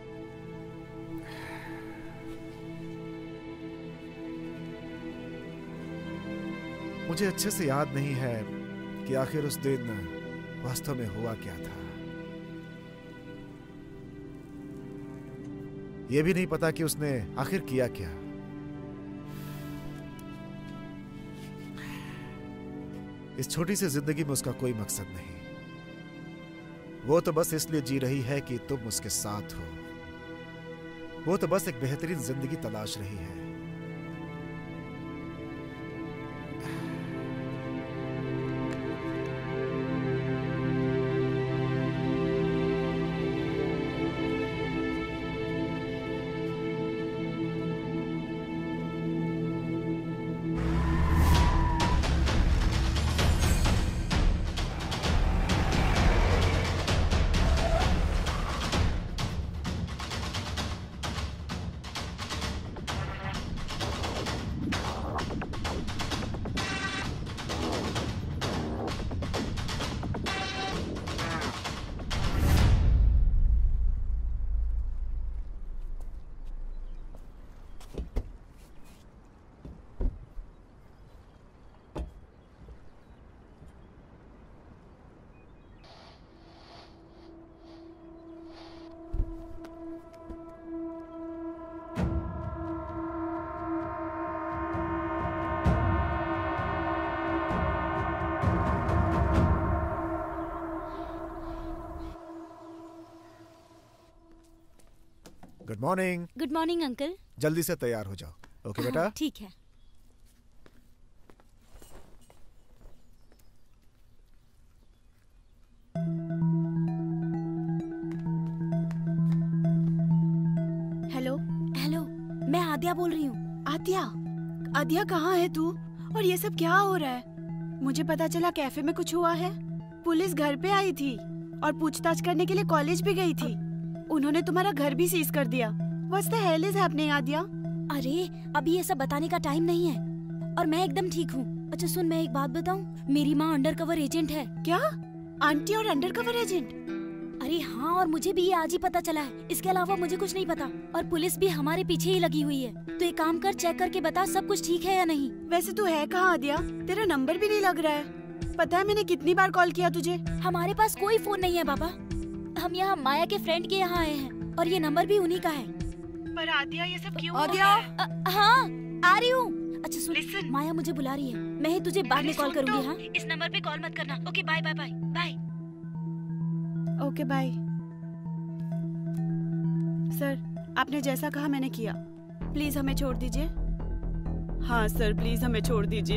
मुझे अच्छे से याद नहीं है कि आखिर उस दिन वास्तव में हुआ क्या था। यह भी नहीं पता कि उसने आखिर किया क्या। इस छोटी सी जिंदगी में उसका कोई मकसद नहीं। वो तो बस इसलिए जी रही है कि तुम उसके साथ हो। वो तो बस एक बेहतरीन जिंदगी तलाश रही है। Good morning. Good morning uncle. जल्दी से तैयार हो जाओ। ओके बेटा? ठीक है। हेलो। हेलो, मैं आद्या बोल रही हूँ। आद्या? आद्या कहाँ है तू? और ये सब क्या हो रहा है? मुझे पता चला कैफे में कुछ हुआ है। पुलिस घर पे आई थी और पूछताछ करने के लिए कॉलेज भी गई थी। उन्होंने तुम्हारा घर भी सीज कर दिया। What's the hell is happening, आद्या? अरे अभी ये सब बताने का टाइम नहीं है और मैं एकदम ठीक हूँ। अच्छा सुन, मैं एक बात बताऊँ, मेरी माँ अंडरकवर एजेंट है। क्या? आंटी और अंडरकवर एजेंट? अरे हाँ, और मुझे भी ये आज ही पता चला है। इसके अलावा मुझे कुछ नहीं पता। और पुलिस भी हमारे पीछे ही लगी हुई है। तो एक काम कर, चेक करके बता सब कुछ ठीक है या नहीं। वैसे तू है कहाँ आदिया? तेरा नंबर भी नहीं लग रहा है। पता है मैंने कितनी बार कॉल किया तुझे? हमारे पास कोई फोन नहीं है बाबा। हम यहाँ माया के फ्रेंड के यहाँ आए हैं और ये नंबर भी उन्हीं का है। पर आदिया ये सब क्यों? आदिया, हाँ आ रही हूँ। अच्छा सुन, Listen. माया मुझे बुला रही है। मैं ही तुझे बाद में कॉल करूँगी। हाँ, इस नंबर पे कॉल मत करना। Okay bye bye bye bye. Okay bye. Sir, आपने जैसा कहा मैंने किया। प्लीज हमें छोड़ दीजिए। हाँ सर, प्लीज हमें छोड़ दीजिए।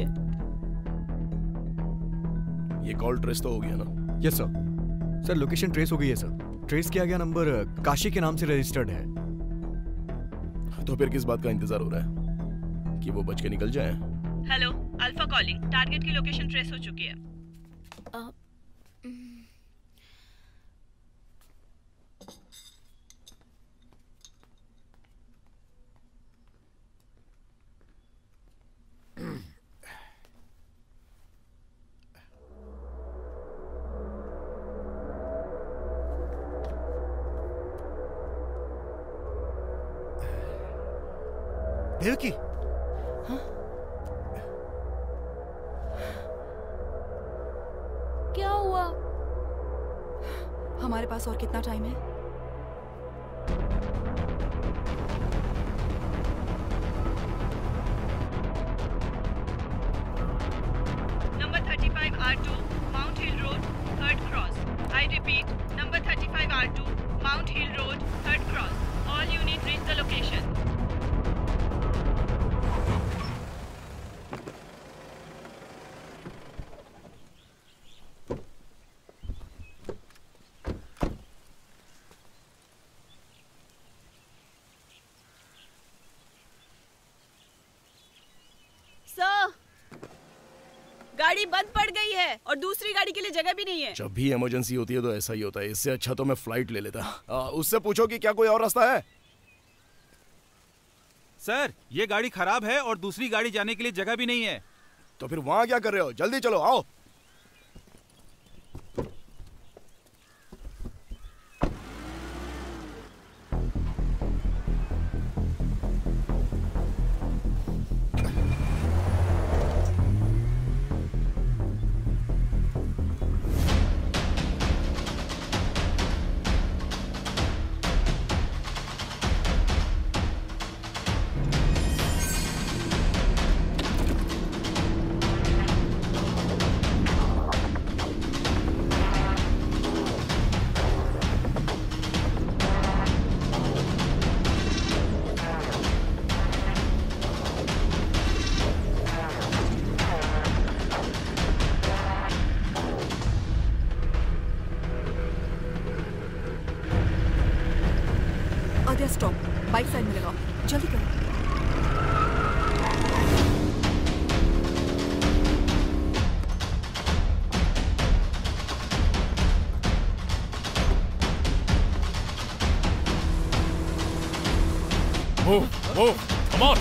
ये कॉल ट्रेस तो हो गया ना? Yes sir. Sir location trace हो गई है सर। ट्रेस किया गया नंबर काशी के नाम से रजिस्टर्ड है। तो फिर किस बात का इंतजार हो रहा है कि वो बच के निकल जाए? Hello, alpha calling. टारगेट की लोकेशन ट्रेस हो चुकी है। uh, देवकी, हाँ? क्या हुआ? हमारे पास और कितना टाइम है? Number thirty five R two Mount Hill Road third cross. I repeat, number thirty five R two Mount Hill Road third cross. All unit reach the location. गाड़ी बंद पड़ गई है और दूसरी गाड़ी के लिए जगह भी नहीं है। जब भी इमरजेंसी होती है तो ऐसा ही होता है। इससे अच्छा तो मैं फ्लाइट ले लेता। आ, उससे पूछो कि क्या कोई और रास्ता है। सर, ये गाड़ी खराब है और दूसरी गाड़ी जाने के लिए जगह भी नहीं है। तो फिर वहां क्या कर रहे हो? जल्दी चलो, आओ। स्टॉप, बाइक साइड में लगाओ, जल्दी करो। Move, move, come on.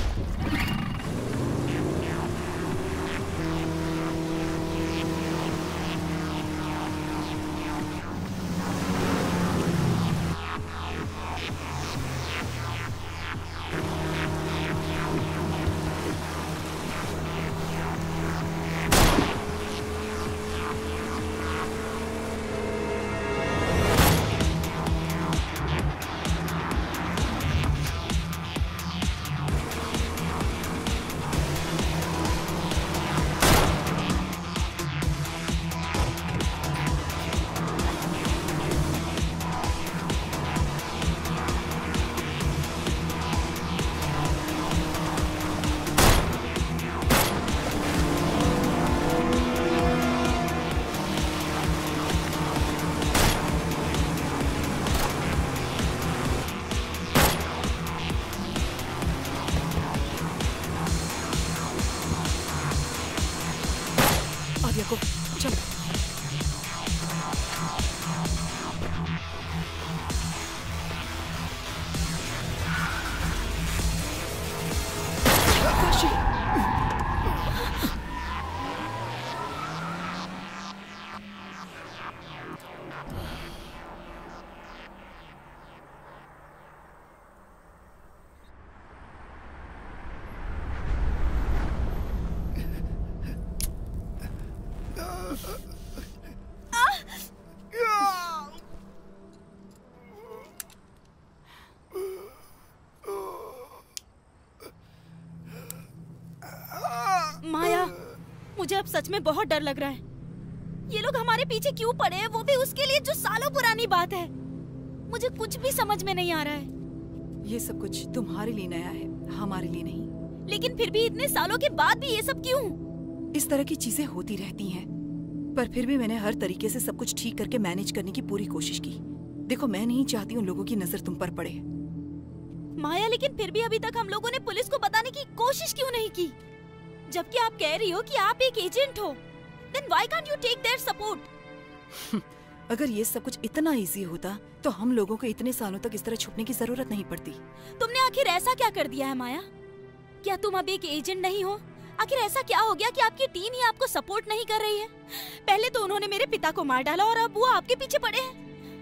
मुझे अब सच में बहुत डर लग रहा है। ये लोग हमारे पीछे क्यों पड़े हैं, वो भी उसके लिए जो सालों पुरानी बात है। मुझे कुछ भी समझ में नहीं आ रहा है। ये सब कुछ तुम्हारे लिए नया है, हमारे लिए नहीं। लेकिन फिर भी इतने सालों के बाद भी ये सब क्यों? इस तरह की चीजें होती रहती हैं, पर फिर भी मैंने हर तरीके से सब कुछ ठीक करके मैनेज करने की पूरी कोशिश की। देखो, मैं नहीं चाहती उन लोगों की नजर तुम पर पड़े। माया, लेकिन फिर भी अभी तक हम लोगों ने पुलिस को बताने की कोशिश क्यों नहीं की? जबकि आप कह रही हो कि आप एक एजेंट हो। Then why can't you take their support? अगर ये सब कुछ इतना इजी होता तो हम लोगों को इतने सालों तक इस तरह छुपने की जरूरत नहीं पड़ती। तुमने आखिर ऐसा क्या कर दिया है माया? क्या तुम अब एक एजेंट नहीं हो? आखिर ऐसा क्या हो गया कि आपकी टीम ही आपको सपोर्ट नहीं कर रही है? पहले तो उन्होंने मेरे पिता को मार डाला और अब वो आपके पीछे पड़े हैं।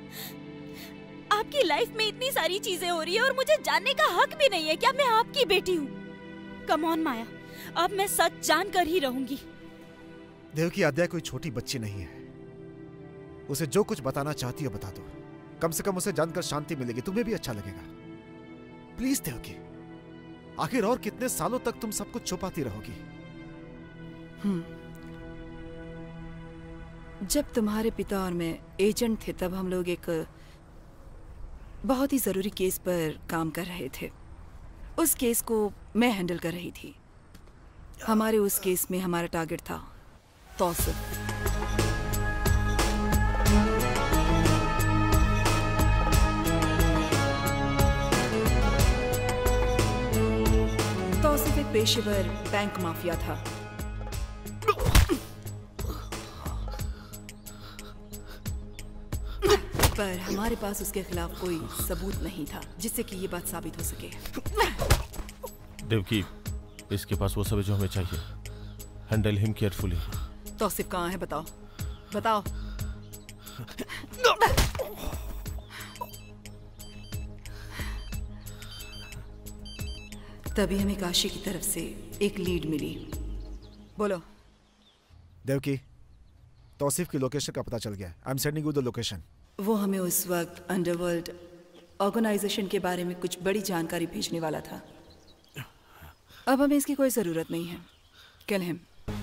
आपकी लाइफ में इतनी सारी चीजें हो रही है और मुझे जानने का हक भी नहीं है क्या मैं आपकी बेटी हूँ? कम ऑन माया, अब मैं सच जान कर ही रहूंगी। देवकी, आद्या कोई छोटी बच्ची नहीं है। उसे जो कुछ बताना चाहती हो बता दो। कम से कम उसे जानकर शांति मिलेगी, तुम्हें भी अच्छा लगेगा। प्लीज देवकी, आखिर और कितने सालों तक तुम सब कुछ छुपाती रहोगी? हम्म। जब तुम्हारे पिता और मैं एजेंट थे तब हम लोग एक बहुत ही जरूरी केस पर काम कर रहे थे। उस केस को मैं हैंडल कर रही थी। हमारे उस केस में हमारा टारगेट था तौसिफ। तौसिफ एक पेशेवर बैंक माफिया था। पर हमारे पास उसके खिलाफ कोई सबूत नहीं था जिससे कि ये बात साबित हो सके। देवकी, इसके पास वो सब है जो हमें चाहिए। Handle him carefully. तौसिफ कहाँ है? बताओ बताओ। तभी हमें काशी की तरफ से एक लीड मिली। बोलो। देवकी, तौसिफ की लोकेशन का पता चल गया। I am sending you the location. वो हमें उस वक्त अंडरवर्ल्ड ऑर्गेनाइजेशन के बारे में कुछ बड़ी जानकारी भेजने वाला था। अब हमें इसकी कोई जरूरत नहीं है। Kill him.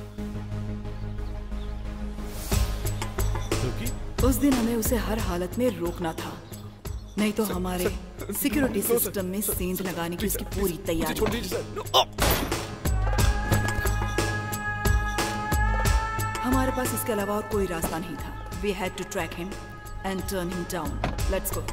उस दिन हमें उसे हर हालत में रोकना था, नहीं तो हमारे सिक्योरिटी सिस्टम में सेंध लगाने की इसकी पूरी तैयारी। हमारे पास इसके अलावा और कोई रास्ता नहीं था। We had to track him and turn him down. Let's go.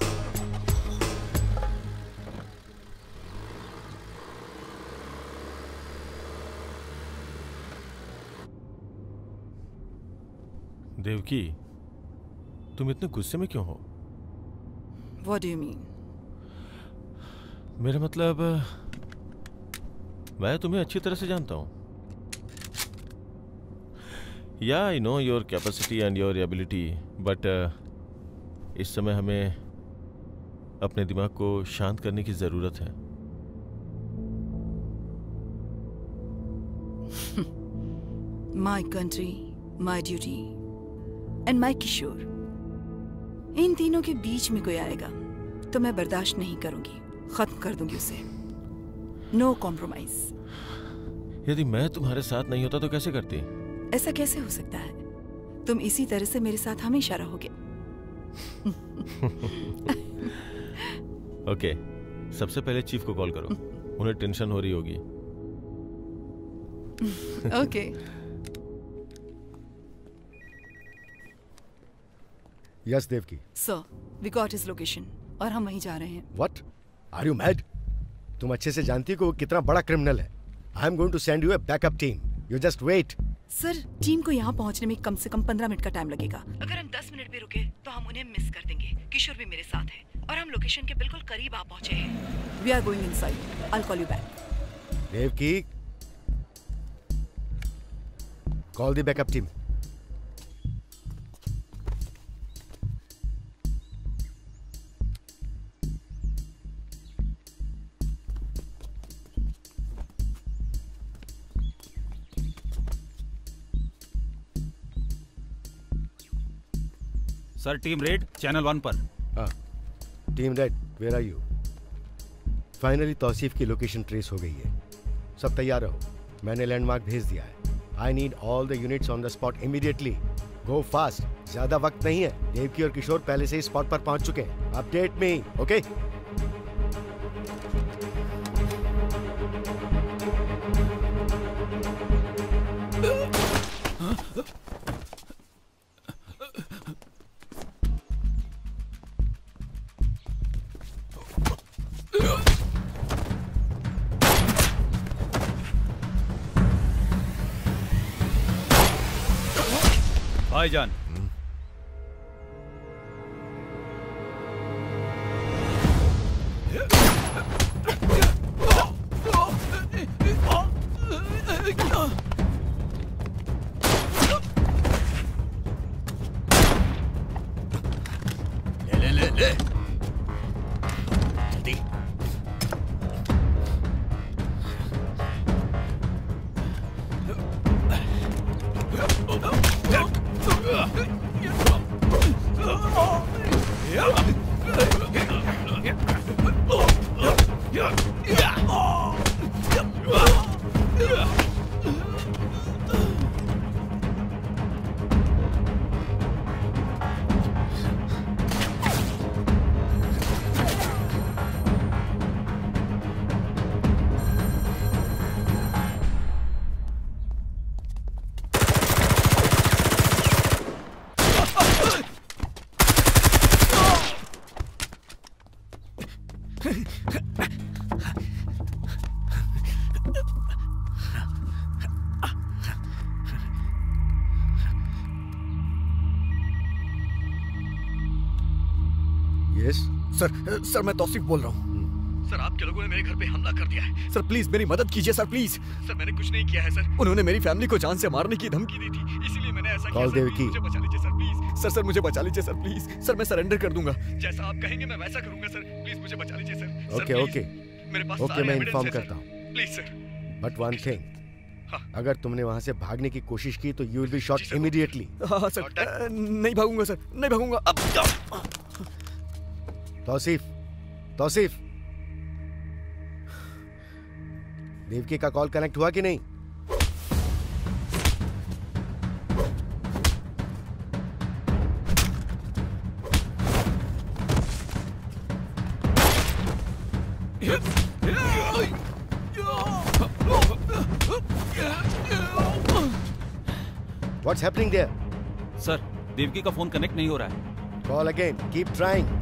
Devaki, तुम इतने गुस्से में क्यों हो? What do you mean? मेरा मतलब, मैं तुम्हें अच्छी तरह से जानता हूँ। Yeah, I know your capacity and your ability, but uh, इस समय हमें अपने दिमाग को शांत करने की जरूरत है। My country, my duty, and my किशोर, इन तीनों के बीच में कोई आएगा तो मैं बर्दाश्त नहीं करूंगी, खत्म कर दूंगी उसे। No compromise. यदि मैं तुम्हारे साथ नहीं होता तो कैसे करती? ऐसा कैसे हो सकता है? तुम इसी तरह से मेरे साथ हमेशा रहोगे। ओके, सबसे पहले चीफ को कॉल करो, उन्हें टेंशन हो रही होगी। Okay. Yes Devaki. Sir, we got his location और हम वहीं जा रहे हैं। व्हाट? Are you mad? तुम अच्छे से जानती हो कि वो कितना बड़ा क्रिमिनल है। I am going to send you a backup team. You just wait. Sir, team को यहाँ पहुँचने में कम से कम पंद्रह मिनट का टाइम लगेगा। अगर हम दस मिनट भी रुके तो हम उन्हें मिस कर देंगे। किशोर भी मेरे साथ है और हम लोकेशन के बिल्कुल करीब आ पहुँचे हैं। We are going inside. I will call you back. Devaki, call the backup team. Sir, team red channel one पर। हाँ, team red, where are you? Finally Tausif की लोकेशन ट्रेस हो गई है। सब तैयार रहो, मैंने लैंडमार्क भेज दिया है। I need all the units on the spot immediately. Go fast, ज्यादा वक्त नहीं है। देवकी और किशोर पहले से ही स्पॉट पर पहुंच चुके हैं। Update me, okay? भाईजान, ले ले ले ले जल्दी। यस सर, सर मैं तौसीफ बोल रहा हूँ। सर आपके लोगों ने मेरे घर पे हमला कर दिया है। सर प्लीज मेरी मदद कीजिए सर, प्लीज। सर मैंने कुछ नहीं किया है सर। उन्होंने मेरी फैमिली को जान से मारने की धमकी दी थी, इसीलिए मैंने ऐसा किया। सर मुझे बचा लीजिए सर, प्लीज। सर सर मुझे बचा लीजिए सर, प्लीज। सर मैं सरेंडर कर दूंगा, जैसा आप कहेंगे मैं वैसा करूंगा सर। प्लीज मुझे बचा लीजिए सर। ओके ओके मेरे पास ओके, मैं इन्फॉर्म करता हूँ। Please sir. But one thing, अगर तुमने वहां से भागने की कोशिश की तो you will be shot immediately. हाँ सर, नहीं भागूंगा सर, नहीं भागूंगा। अब तौसीफ, तौसीफ, देवकी का कॉल कनेक्ट हुआ कि नहीं? What's happening there? Sir, Devaki का फोन कनेक्ट नहीं हो रहा है। Call again. Keep trying.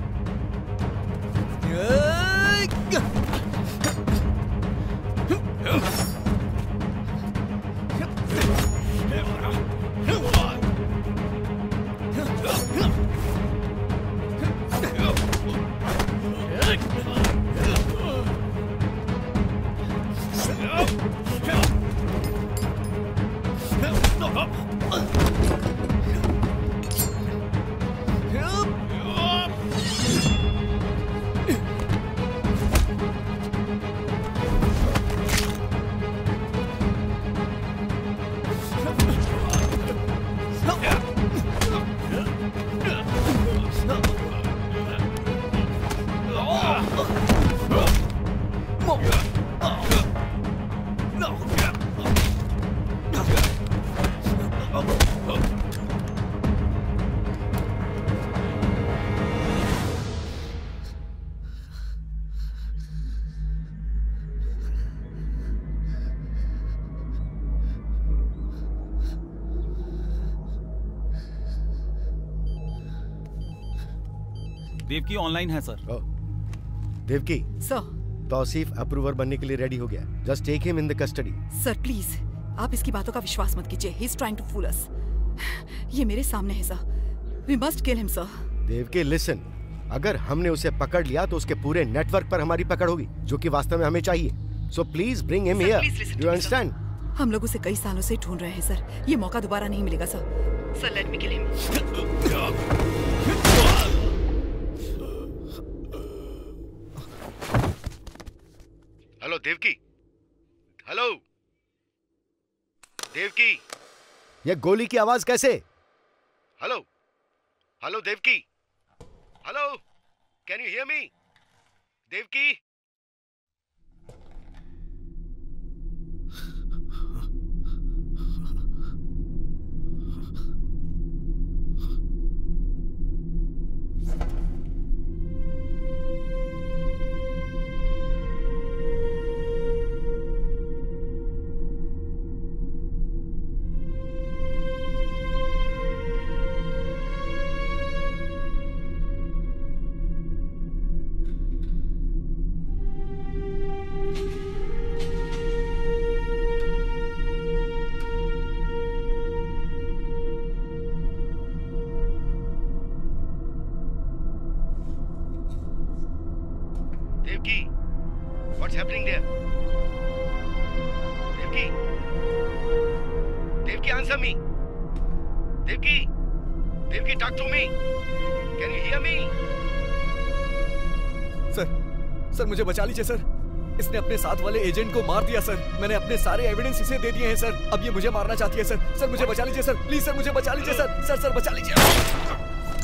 Devaki online है sir. Devaki sir, Tausif approver बनने के लिए रेडी हो गया। Just take him in the custody. Sir please, आप इसकी बातों का विश्वास मत कीजिए। He is trying to fool us. ये मेरे सामने है sir. We must kill him sir. Devaki listen, अगर हमने उसे पकड़ लिया तो उसके पूरे नेटवर्क पर हमारी पकड़ होगी, जो कि वास्तव में हमें चाहिए। So please bring him here. Do you understand? हम लोग उसे कई सालों से ढूंढ रहे हैं सर। ये मौका दोबारा नहीं मिलेगा sir. Sir let me kill him. Hello Devaki, hello Devaki, ये गोली की आवाज कैसे? Hello hello Devaki, hello, can you hear me? Devaki, Devaki, what's happening there? Devaki, Devaki, answer me. Devaki, Devaki, talk to me. Can you hear me? Sir, sir मुझे बचा लीजिए सर। इसने अपने साथ वाले एजेंट को मार दिया सर। मैंने अपने सारे एविडेंस इसे दे दिए हैं सर। अब ये मुझे मारना चाहती है सर। सर मुझे बचा लीजिए सर, प्लीज सर मुझे बचा लीजिए सर। सर सर बचा लीजिए।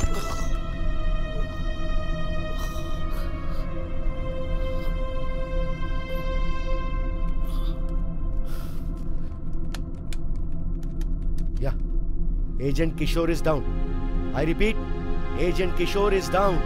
Agent Kishore is down. I repeat, Agent Kishore is down.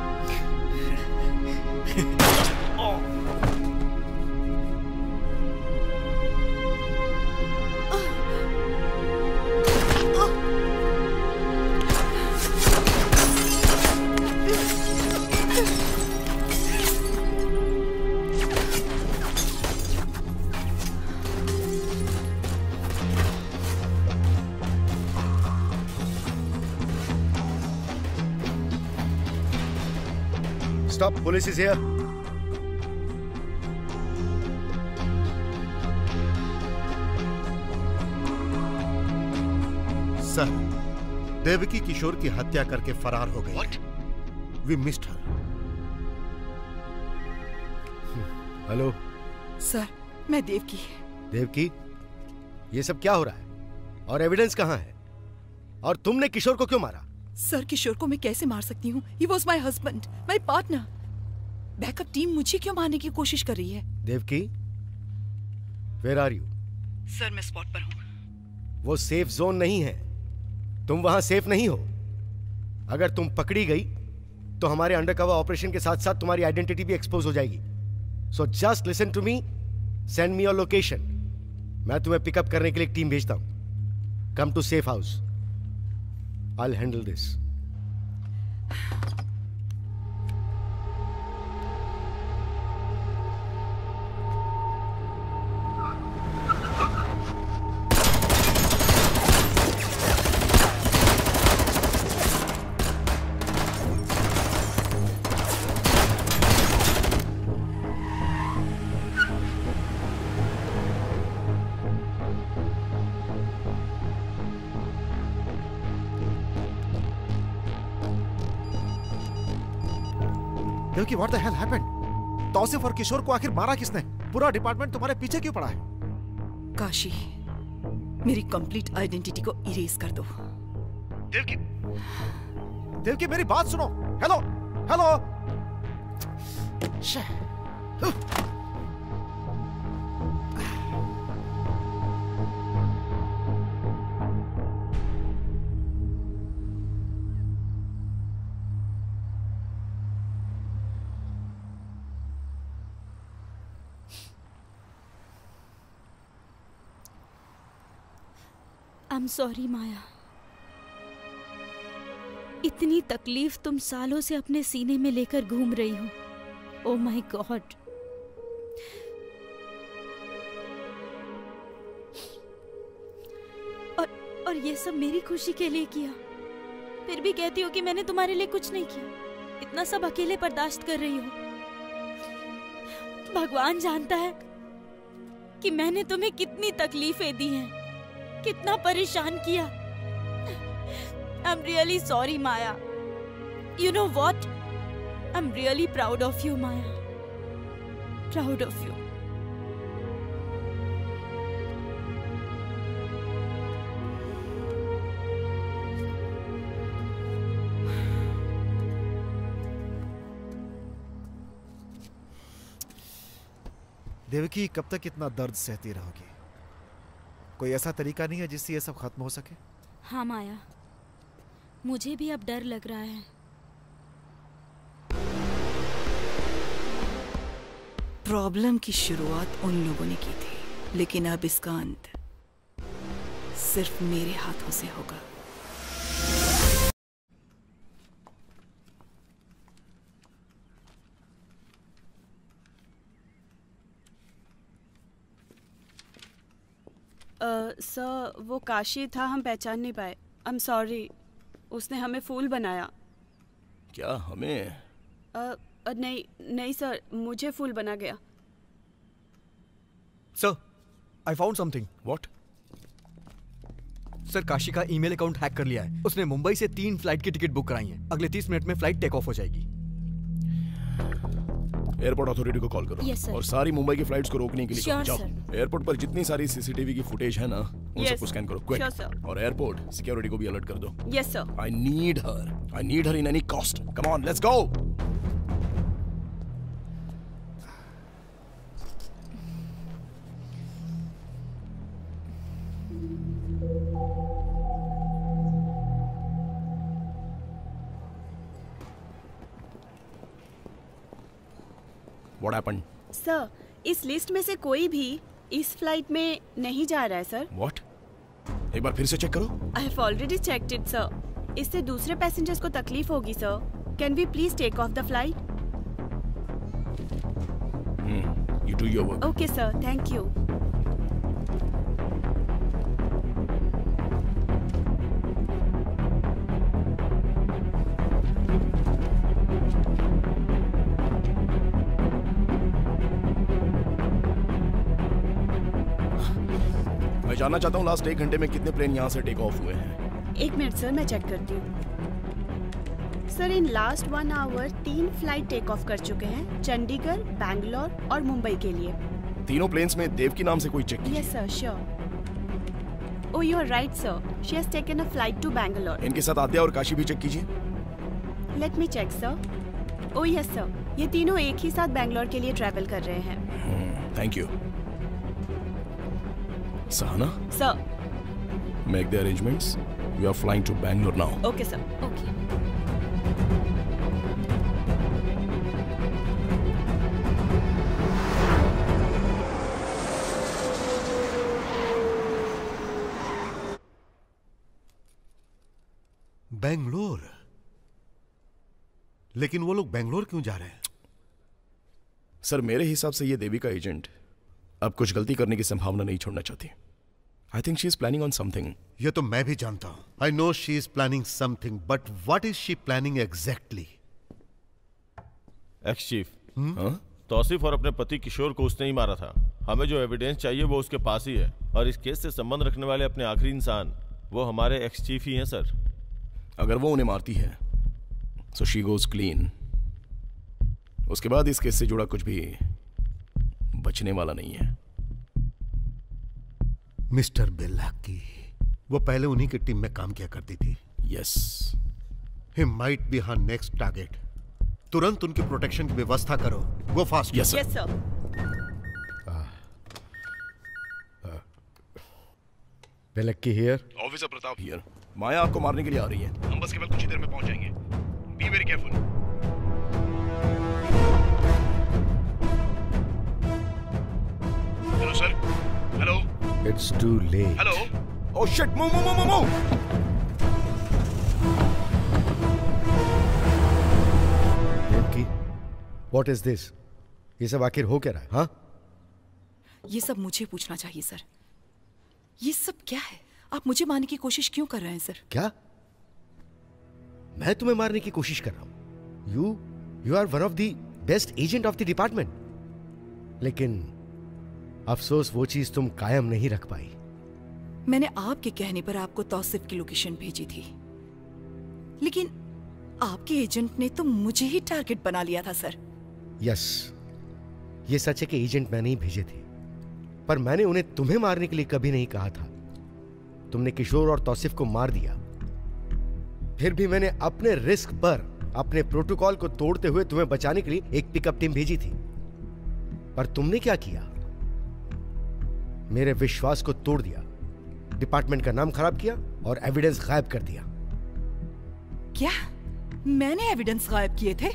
Stop, police is here. Sir, Devaki Kishore की हत्या करके फरार हो गई। What? We missed her. Hello sir, मैं देवकी। देवकी, ये सब क्या हो रहा है? और एविडेंस कहाँ है? और तुमने किशोर को क्यों मारा? सर, किशोर को मैं कैसे मार सकती हूँ? He was my husband, my partner. Backup team मुझे क्यों मारने की कोशिश कर रही है? Devaki, where are you? Sir, मैं स्पॉट पर हूँ। वो सेफ जोन नहीं है। तुम वहां सेफ नहीं हो। अगर तुम पकड़ी गई तो हमारे अंडरकवर ऑपरेशन के साथ साथ तुम्हारी आइडेंटिटी भी एक्सपोज हो जाएगी। So just listen to me, send me your location. मैं तुम्हें पिकअप करने के लिए एक टीम भेजता हूं। Come to safe house. I'll handle this. Devaki, what the hell happened? Tausif और किशोर को आखिर मारा किसने? पूरा डिपार्टमेंट तुम्हारे पीछे क्यों पड़ा है? काशी, मेरी कंप्लीट आइडेंटिटी को इरेज कर दो। देवकी, देवकी मेरी बात सुनो। Hello, hello. I'm sorry Maya. इतनी तकलीफ तुम सालों से अपने सीने में लेकर घूम रही हो। Oh my god. और और ये सब मेरी खुशी के लिए किया। फिर भी कहती हो कि मैंने तुम्हारे लिए कुछ नहीं किया। इतना सब अकेले बर्दाश्त कर रही हो। भगवान जानता है कि मैंने तुम्हें कितनी तकलीफें दी हैं, कितना परेशान किया। I'm really sorry, Maya. You know what? I'm really proud of you, Maya. Proud of you. Devaki, कब तक इतना दर्द सहती रहोगी? कोई ऐसा तरीका नहीं है जिससे ये सब खत्म हो सके? हाँ माया, मुझे भी अब डर लग रहा है। प्रॉब्लम की शुरुआत उन लोगों ने की थी, लेकिन अब इसका अंत सिर्फ मेरे हाथों से होगा। सर, वो काशी था, हम पहचान नहीं पाए। I am sorry. उसने हमें फूल बनाया। क्या हमें? uh, नहीं नहीं सर, मुझे फुल बना गया। Sir, I found something. What? Sir, Kashi का ईमेल अकाउंट हैक कर लिया है। उसने मुंबई से तीन फ्लाइट की टिकट बुक कराई है। अगले तीस मिनट में फ्लाइट टेक ऑफ हो जाएगी। एयरपोर्ट अथॉरिटी को कॉल करो। yes, और सारी मुंबई की फ्लाइट्स को रोकने के लिए sure, जाओ। एयरपोर्ट पर जितनी सारी सीसीटीवी की फुटेज है ना, उन yes, सबको स्कैन करो क्विक। sure, और एयरपोर्ट सिक्योरिटी को भी अलर्ट कर दो। Yes sir. I need her I need her in any cost. Come on, let's go. What happened? Sir, इस लिस्ट में से कोई भी इस फ्लाइट में नहीं जा रहा है सर। What? एक बार फिर से चेक करो। I have already checked it sir. इससे दूसरे पैसेंजर्स को तकलीफ होगी sir. Can we please take off the flight? You do your work. Okay sir, thank you. मैं जानना चाहता हूँ लास्ट एक घंटे में कितने प्लेन यहाँ से टेक ऑफ हुए हैं। एक मिनट सर, मैं चेक करती हूँ। Sir, in last one hour तीन फ्लाइट टेक ऑफ कर चुके हैं, चंडीगढ़, बैंगलोर और मुंबई के लिए। तीनों प्लेन्स में देव के नाम से कोई चेक कीजिए। Yes sir, sure. Oh, you are right sir, she has taken a flight to Bangalore. इनके साथ आद्या और काशी भी चेक कीजिए। Let me check sir. Oh yes sir, ये तीनों एक ही साथ बैंगलोर के लिए ट्रैवल कर रहे हैं। Thank you. Sahana? Sir. Make the arrangements. We are flying to Bangalore now. Okay, sir. Okay. Bangalore? लेकिन वो लोग बैंगलोर क्यों जा रहे हैं? सर, मेरे हिसाब से ये देवी का एजेंट अब कुछ गलती करने की संभावना नहीं छोड़ना चाहती। I think she is planning on something. ये तो मैं भी जानता हूं। I know she is planning something, but what is she planning exactly? Ex chief, Tausif और अपने पति किशोर को उसने ही मारा था। हमें जो एविडेंस चाहिए वो उसके पास ही है, और इस केस से संबंध रखने वाले अपने आखिरी इंसान वो हमारे एक्स चीफ ही हैं सर। अगर वो उन्हें मारती है सो शी गोज क्लीन। उसके बाद इस केस से जुड़ा कुछ भी बचने वाला नहीं है। मिस्टर बेलाकी, वो पहले उन्हीं की टीम में काम किया करती थी। Yes, he might be her next target. तुरंत उनकी प्रोटेक्शन की व्यवस्था करो। Go fast. Yes yes sir. Belaki here. Officer Pratap here. Maya आपको मारने के लिए आ रही है। हम बस केवल कुछ ही देर में पहुंच जाएंगे। Be very careful. Hello sir. Hello. It's too late. Hello. Oh shit! Move, move, move, move! Devaki, what is this? ये सब आखिर हो क्या रहा है? हाँ? ये सब मुझे पूछना चाहिए सर। ये सब क्या है? आप मुझे मारने की कोशिश क्यों कर रहे हैं सर? क्या? मैं तुम्हें मारने की कोशिश कर रहा हूं? You, you are one of the best agent of the department. लेकिन अफसोस वो चीज तुम कायम नहीं रख पाई। मैंने आपके कहने पर आपको तौसीफ की लोकेशन भेजी थी, लेकिन आपके एजेंट ने तो मुझे ही टारगेट बना लिया था सर। यस, ये सच है कि एजेंट मैंने ही भेजे थे, पर मैंने उन्हें तुम्हें मारने के लिए कभी नहीं कहा था। तुमने किशोर और तौसीफ को मार दिया, फिर भी मैंने अपने रिस्क पर अपने प्रोटोकॉल को तोड़ते हुए तुम्हें बचाने के लिए एक पिकअप टीम भेजी थी। पर तुमने क्या किया? मेरे विश्वास को तोड़ दिया, डिपार्टमेंट का नाम खराब किया और एविडेंस गायब कर दिया। क्या मैंने एविडेंस गायब किए थे?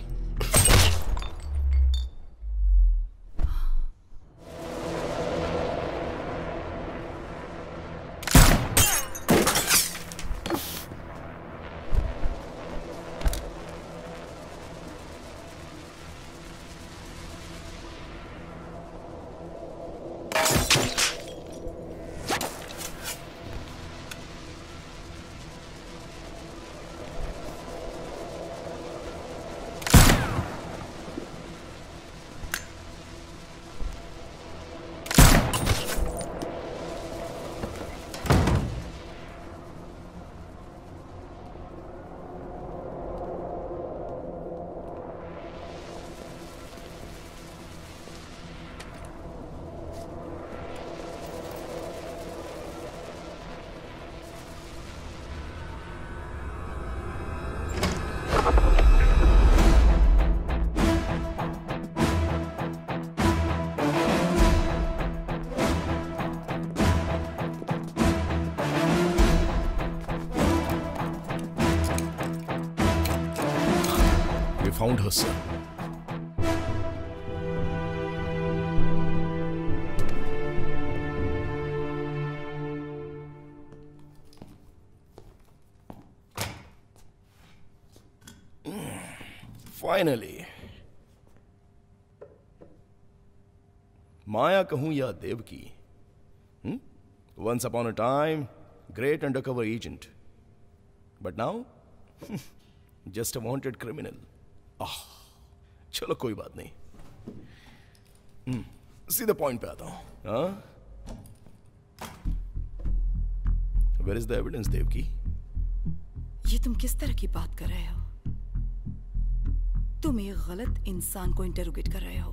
found her son. Finally. माया कहूं या Devaki, hmm? Once upon a time, great undercover agent. But now, just a wanted criminal. Ah, चलो कोई बात नहीं. Hmm. सीधे पॉइंट पे आता हूं. हाँ? Where is the evidence, Devaki? ये तुम किस तरह की बात कर रहे हो? तुम एक गलत इंसान को इंटेरोगेट कर रहे हो.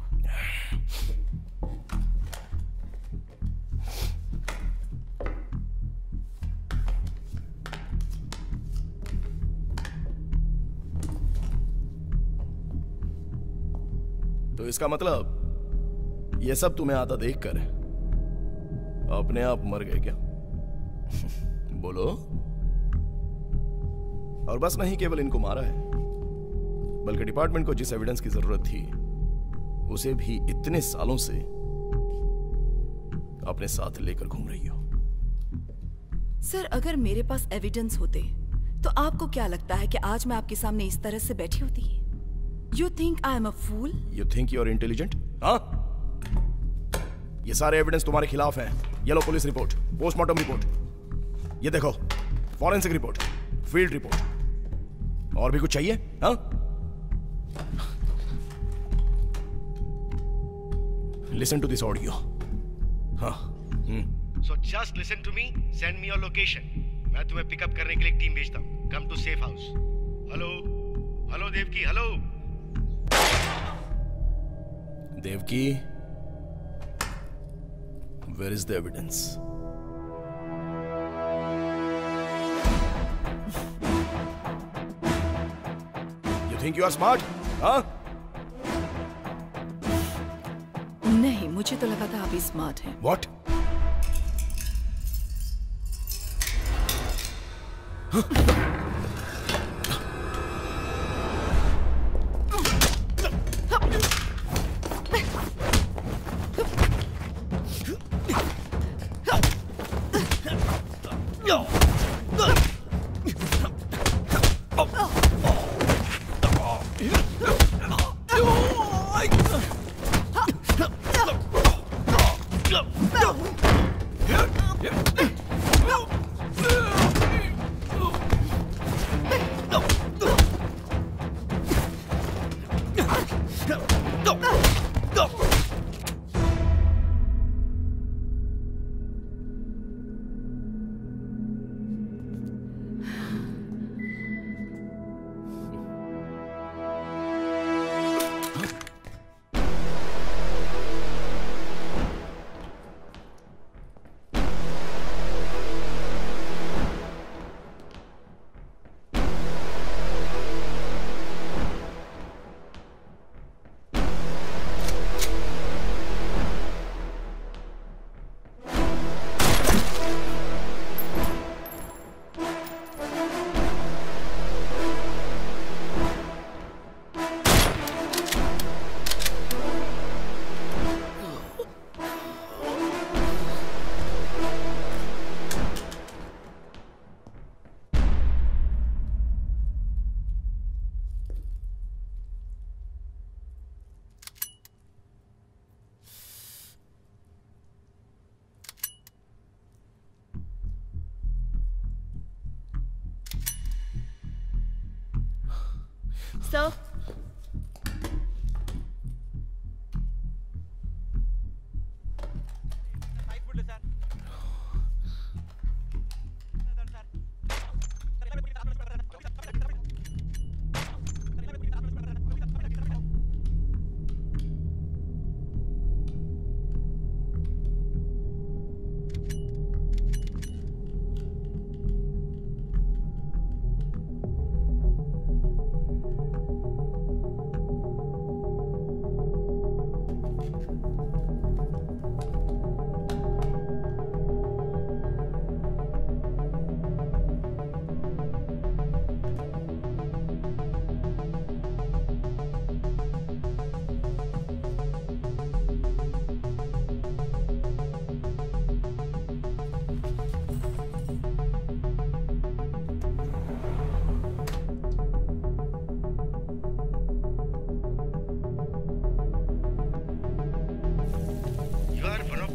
तो इसका मतलब ये सब तुम्हें आता देखकर अपने आप मर गए क्या? बोलो. और बस नहीं केवल इनको मारा है, बल्कि डिपार्टमेंट को जिस एविडेंस की जरूरत थी उसे भी इतने सालों से अपने साथ लेकर घूम रही हो. सर, अगर मेरे पास एविडेंस होते तो आपको क्या लगता है कि आज मैं आपके सामने इस तरह से बैठी होती? You think I am a fool? You think you are intelligent? हाँ? ये सारे एविडेंस तुम्हारे खिलाफ हैं. येलो पुलिस रिपोर्ट, पोस्टमार्टम रिपोर्ट, ये देखो फॉरेंसिक रिपोर्ट, फील्ड रिपोर्ट. और भी कुछ चाहिए? हाँ? Listen to this audio. हाँ. Hmm. So just listen to me. Send me your location. मैं तुम्हें पिकअप करने के लिए एक टीम भेजता हूँ. Come to safe house. Hello, hello Devaki, hello. Devaki, where is the evidence? You think you are smart? हाँ? नहीं, मुझे तो लगा था आप स्मार्ट हैं. What? Sir?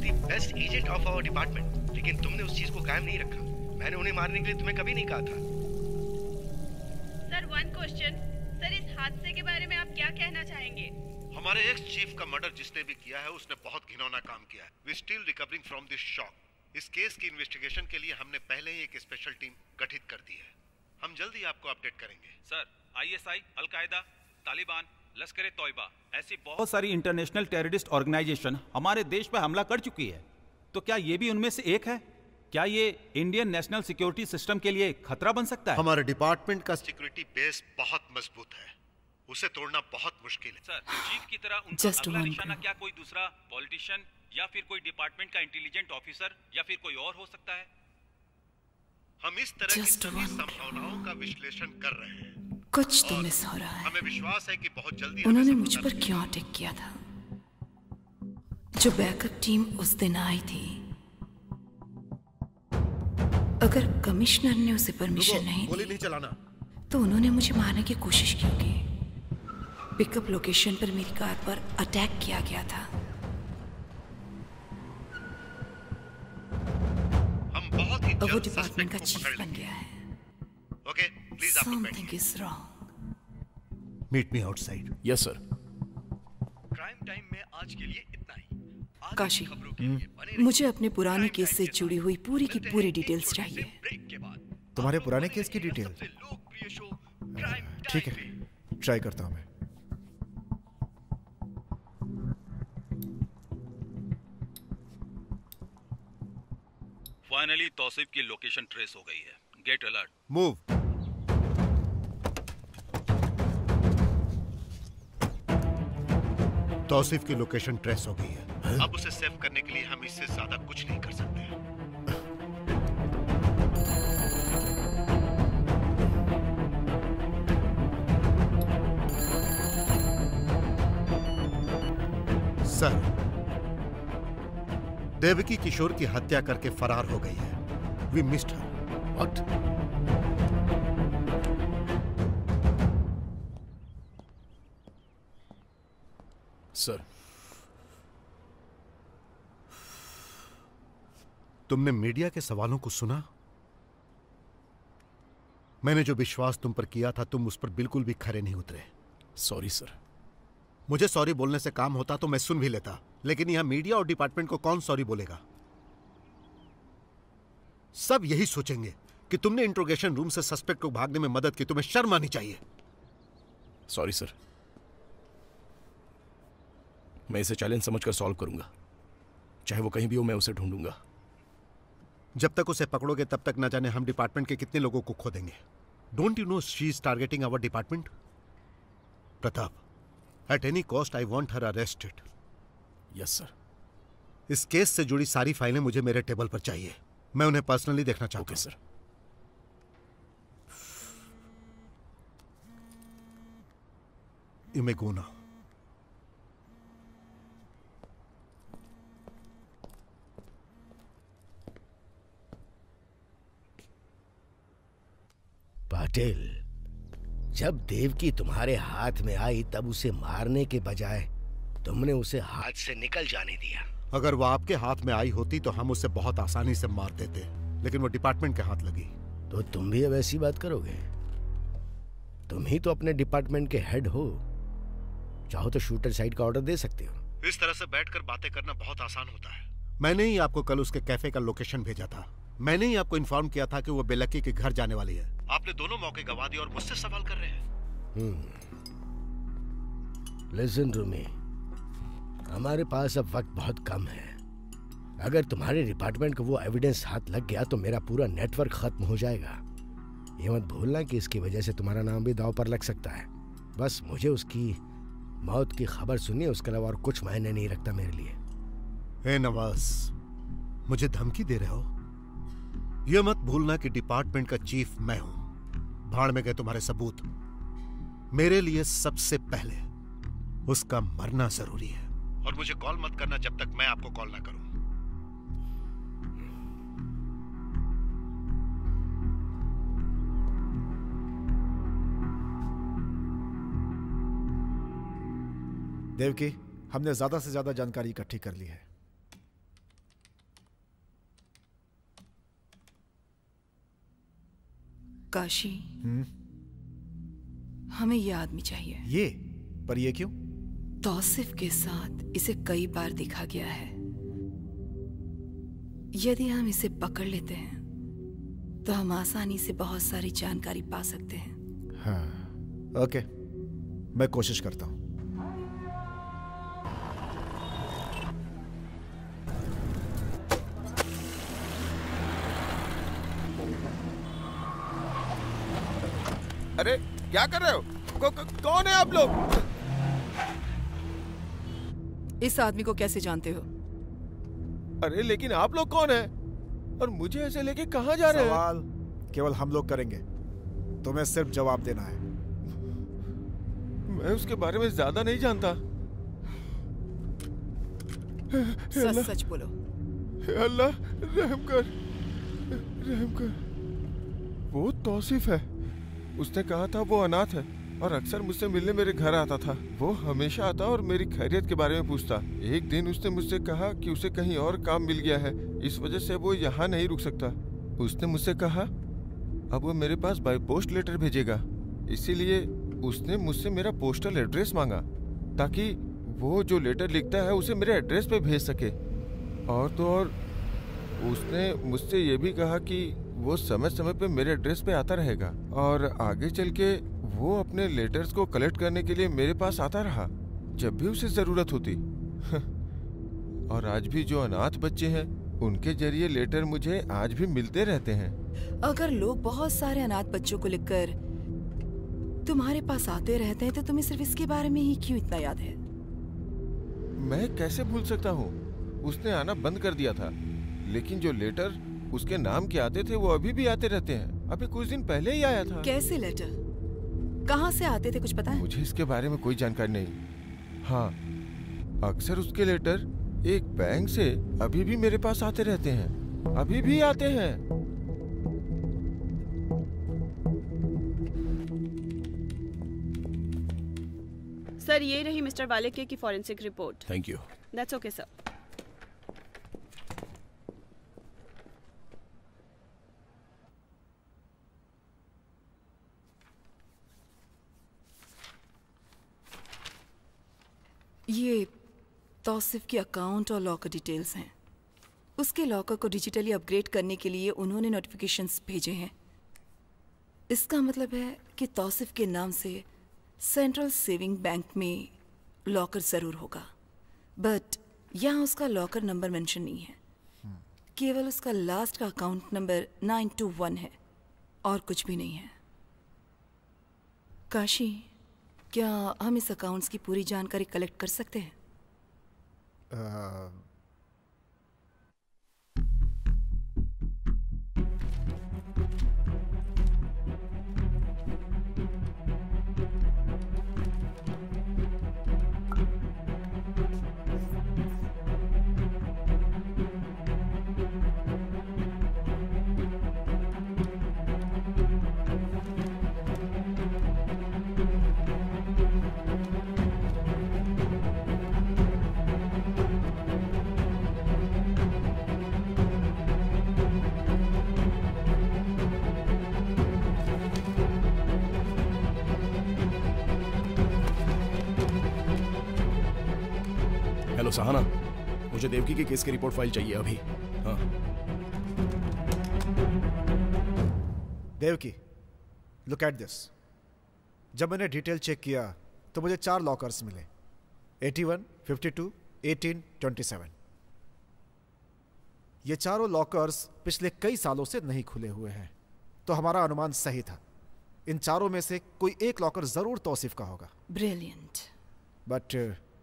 The best agent of our department, लेकिन तुमने उस चीज को कायम नहीं रखा। मैंने उन्हें मारने के लिए तुम्हें कभी नहीं कहा था। Sir, one question. सर, इस हादसे के बारे में आप क्या कहना चाहेंगे? हमारे एक्स चीफ का मर्डर जिसने भी किया है उसने बहुत घिनौना काम किया है। We still recovering from this shock. इस केस की इन्वेस्टिगेशन के लिए हमने पहले ही एक स्पेशल टीम गठित कर दी है। हम जल्दी आपको अपडेट करेंगे। सर, आईएसआई, अलकायदा, तालिबान, लश्कर तौयबा ऐसी बहुत सारी इंटरनेशनल टेररिस्ट ऑर्गेनाइजेशन हमारे देश पर हमला कर चुकी है, तो क्या ये भी उनमें से एक है? क्या ये इंडियन नेशनल सिक्योरिटी सिस्टम के लिए खतरा बन सकता है? हमारे डिपार्टमेंट का सिक्योरिटी बेस बहुत मजबूत है, उसे तोड़ना बहुत मुश्किल है। सर, चीफ की तरह उनका अगला निशाना क्या कोई दूसरा पॉलिटिशियन या फिर कोई डिपार्टमेंट का इंटेलिजेंट ऑफिसर या फिर कोई और हो सकता है? हम इस तरह की सभी संभावनाओं का विश्लेषण कर रहे हैं। कुछ तो मिस हो रहा है। हमें विश्वास है कि बहुत जल्दी उन्होंने मुझ पर क्यों अटैक किया था? जो बैकअप टीम उस दिन आई थी, अगर कमिश्नर ने उसे परमिशन नहीं गोली नहीं चलाना, तो उन्होंने मुझे मारने की कोशिश क्यों की? पिकअप लोकेशन पर मेरी कार पर अटैक किया गया था। हम बहुत ही अब वो डिपार्टमेंट का चीफ बन गया है। ओके, प्लीज आप लोग Something is wrong. Meet me outside. Yes sir. Crime time में आज के लिए इतना ही। काशी, मुझे अपने पुराने केस से जुड़ी हुई पूरी की पूरी डिटेल्स चाहिए। तुम्हारे पुराने केस की डिटेल? ठीक है, ट्राई करता हूं मैं। फाइनली तौसीफ की लोकेशन ट्रेस हो गई है। Gate alert. मूव। तौसीफ की लोकेशन ट्रेस हो गई है। अब उसे सेव करने के लिए हम इससे ज्यादा कुछ नहीं कर सकते। सर, देवकी किशोर की हत्या करके फरार हो गई है। We missed her. What? Sir, तुमने मीडिया के सवालों को सुना? मैंने जो विश्वास तुम पर किया था, तुम उस पर बिल्कुल भी खरे नहीं उतरे। Sorry sir. मुझे सॉरी बोलने से काम होता तो मैं सुन भी लेता, लेकिन यहां मीडिया और डिपार्टमेंट को कौन सॉरी बोलेगा? सब यही सोचेंगे कि तुमने इंट्रोगेशन रूम से सस्पेक्ट को भागने में मदद की। तुम्हें शर्म आनी चाहिए। सॉरी सर, मैं इसे चैलेंज समझकर सॉल्व करूंगा। चाहे वो कहीं भी हो, मैं उसे ढूंढूंगा। जब तक उसे पकड़ोगे तब तक न जाने हम डिपार्टमेंट के कितने लोगों को खो देंगे। Don't you know she is targeting our department? Pratap, at any cost I want her arrested. Yes sir. इस केस से जुड़ी सारी फाइलें मुझे मेरे टेबल पर चाहिए। मैं उन्हें पर्सनली देखना चाहता हूं। Sir. You may go now. Patil, जब देवकी तुम्हारे हाथ में आई तब उसे मारने के बजाय तुमने उसे हाथ से निकल जाने दिया। अगर वो आपके हाथ में आई होती तो हम उसे बहुत आसानी से मार देते, लेकिन वो डिपार्टमेंट के हाथ लगी। तो तुम भी अब ऐसी बात करोगे? तुम ही तो अपने डिपार्टमेंट के हेड हो। चाहो तो शूटर साइड का ऑर्डर दे सकते हो। इस तरह से बैठकर बातें करना बहुत आसान होता है। मैंने ही आपको कल उसके कैफे का लोकेशन भेजा था। मैंने ही आपको इन्फॉर्म किया था कि वो बेलक्की के घर जाने वाली है। आपने दोनों मौके गंवा दिए और मुझसे सवाल कर रहे हैं। लिसन टू मी, हमारे पास अब वक्त बहुत कम है। अगर तुम्हारे डिपार्टमेंट को वो एविडेंस हाथ लग गया तो मेरा पूरा नेटवर्क खत्म हो जाएगा। ये मत भूलना कि इसकी वजह से तुम्हारा नाम भी दांव पर लग सकता है। बस मुझे उसकी मौत की खबर सुनिए, उसके अलावा और कुछ मायने नहीं रखता मेरे लिए। ए नवाज, मुझे धमकी दे रहे हो? यह मत भूलना कि डिपार्टमेंट का चीफ मैं हूं। भाड़ में गए तुम्हारे सबूत। मेरे लिए सबसे पहले उसका मरना जरूरी है। और मुझे कॉल मत करना जब तक मैं आपको कॉल ना करूं। देवकी, हमने ज्यादा से ज्यादा जानकारी इकट्ठी कर ली है। काशी, हम्म, हमें ये आदमी चाहिए। ये? पर ये क्यों? तौसिफ के साथ इसे कई बार देखा गया है। यदि हम इसे पकड़ लेते हैं तो हम आसानी से बहुत सारी जानकारी पा सकते हैं। हाँ, ओके, मैं कोशिश करता हूं। अरे क्या कर रहे हो? कौ, कौ, कौन है आप लोग? इस आदमी को कैसे जानते हो? अरे लेकिन आप लोग कौन हैं? और मुझे ऐसे लेके कहाँ जा रहे हैं? सवाल केवल हम लोग करेंगे, तुम्हें सिर्फ जवाब देना है। मैं उसके बारे में ज्यादा नहीं जानता। सच सच बोलो। अल्लाह रहम कर, रहम कर। वो तौसीफ है। उसने कहा था वो अनाथ है और अक्सर मुझसे मिलने मेरे घर आता था। वो हमेशा आता और मेरी खैरियत के बारे में पूछता। एक दिन उसने मुझसे कहा कि उसे कहीं और काम मिल गया है, इस वजह से वो यहाँ नहीं रुक सकता। उसने मुझसे कहा अब वो मेरे पास बाय पोस्ट लेटर भेजेगा, इसीलिए उसने मुझसे मेरा पोस्टल एड्रेस मांगा ताकि वो जो लेटर लिखता है उसे मेरे एड्रेस पे भेज सके। और तो और उसने मुझसे ये भी कहा कि वो समय समय पे मेरे एड्रेस पे आता रहेगा और आगे चल के वो अपने लेटर्स को कलेक्ट करने के लिए मेरे पास आता रहा जब भी उसे जरूरत होती। और आज भी जो अनाथ बच्चे हैं उनके जरिए लेटर मुझे आज भी मिलते रहते हैं। अगर लोग बहुत सारे अनाथ बच्चों को लिखकर तुम्हारे पास आते रहते हैं तो तुम्हें सिर्फ इसके बारे में ही क्यों इतना याद है? मैं कैसे भूल सकता हूँ? उसने आना बंद कर दिया था, लेकिन जो लेटर उसके नाम के आते थे वो अभी भी आते रहते हैं। अभी कुछ दिन पहले ही आया था। कैसे लेटर? कहाँ से आते थे, कुछ पता है? मुझे इसके बारे में कोई जानकारी नहीं। हाँ, अक्सर उसके लेटर एक बैंक से अभी भी मेरे पास आते रहते हैं, अभी भी आते हैं। सर, ये रही मिस्टर वालेके की forensic report. Thank you. That's okay sir. ये तौसिफ की अकाउंट और लॉकर डिटेल्स हैं। उसके लॉकर को डिजिटली अपग्रेड करने के लिए उन्होंने नोटिफिकेशंस भेजे हैं। इसका मतलब है कि तौसिफ के नाम से सेंट्रल सेविंग बैंक में लॉकर ज़रूर होगा, बट यहाँ उसका लॉकर नंबर मेंशन नहीं है। केवल उसका लास्ट का account number nine two one है और कुछ भी नहीं है। काशी, क्या हम इस अकाउंट्स की पूरी जानकारी कलेक्ट कर सकते हैं? uh... हेलो सहाना, मुझे देवकी के केस की रिपोर्ट फाइल चाहिए अभी। हाँ। Devaki, look at this. जब मैंने डिटेल चेक किया तो मुझे चार लॉकर्स मिले, इक्यासी, बावन, अठारह, सत्ताईस। ये चारों लॉकर्स पिछले कई सालों से नहीं खुले हुए हैं, तो हमारा अनुमान सही था। इन चारों में से कोई एक लॉकर जरूर तौसीफ का होगा। ब्रिलियंट। But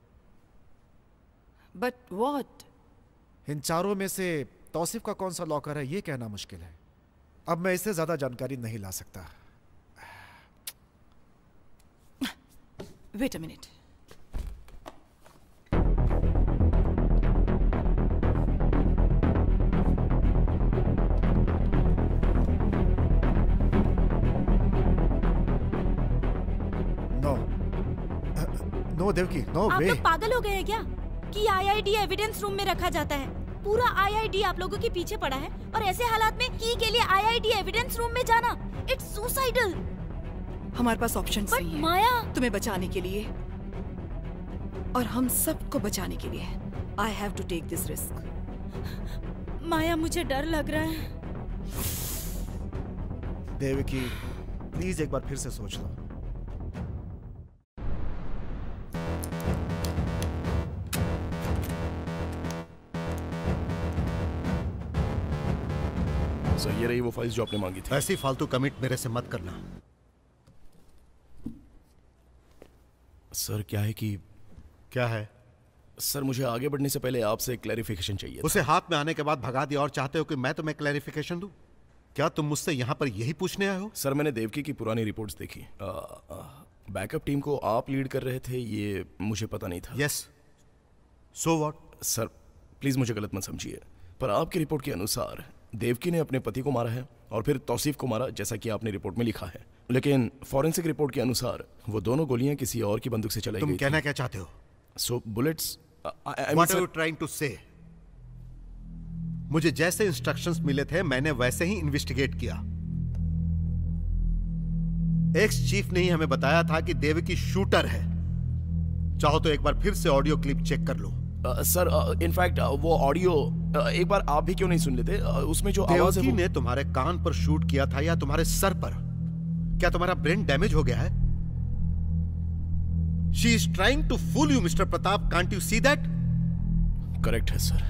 but what? इन चारों में से तौसीफ का कौन सा लॉकर है ये कहना मुश्किल है। अब मैं इससे ज्यादा जानकारी नहीं ला सकता। Wait a minute. No no Devaki, no आप वे। लोग पागल हो गए हैं क्या कि आईआईडी एविडेंस रूम में रखा जाता है? पूरा आईआईडी आप लोगों के पीछे पड़ा है और ऐसे हालात में की के लिए आईआईडी एविडेंस रूम में जाना, इट्स सुसाइडल। हमारे पास ऑप्शंस नहीं है माया, तुम्हें बचाने के लिए और हम सबको बचाने के लिए। I have to take this risk. Maya, मुझे डर लग रहा है। देवकी, प्लीज एक बार फिर से सोच लो। सर, ये रही वो फाइल्स जो आपने मांगी थी। ऐसी फालतू कमिट मेरे से मत करना। सर, क्या है कि क्या है? सर, मुझे आगे बढ़ने से पहले आपसे क्लैरिफिकेशन चाहिए। उसे हाथ में आने के बाद भगा दिया और चाहते हो कि मैं तुम्हें क्लैरिफिकेशन दूं? क्या तुम मुझसे यहां पर यही पूछने आए हो? सर, मैंने देवकी की पुरानी रिपोर्ट्स देखी। बैकअप टीम को आप लीड कर रहे थे, ये मुझे पता नहीं था। Yes, so what? Sir, please मुझे गलत मत समझिए, पर आपकी रिपोर्ट के अनुसार देवकी ने अपने पति को मारा है और फिर तौसीफ को मारा, जैसा कि आपने रिपोर्ट में लिखा है। लेकिन फॉरेंसिक रिपोर्ट के अनुसार वो दोनों गोलियां किसी और की बंदूक से चलाई गई। तुम कहना क्या चाहते हो? So bullets. What are you trying to say? मुझे जैसे इंस्ट्रक्शंस मिले थे मैंने वैसे ही इन्वेस्टिगेट किया। एक्स चीफ ने ही हमें बताया था कि देवकी शूटर है। चाहो तो एक बार फिर से ऑडियो क्लिप चेक कर लो। Uh, sir, in fact uh, uh, वो ऑडियो uh, एक बार आप भी क्यों नहीं सुन लेते? uh, उसमें जो आवाज है वो... ने तुम्हारे कान पर शूट किया था या तुम्हारे सर पर? क्या तुम्हारा ब्रेन डैमेज हो गया है? She is trying to fool you mister Pratap, can't you see that? Correct है सर।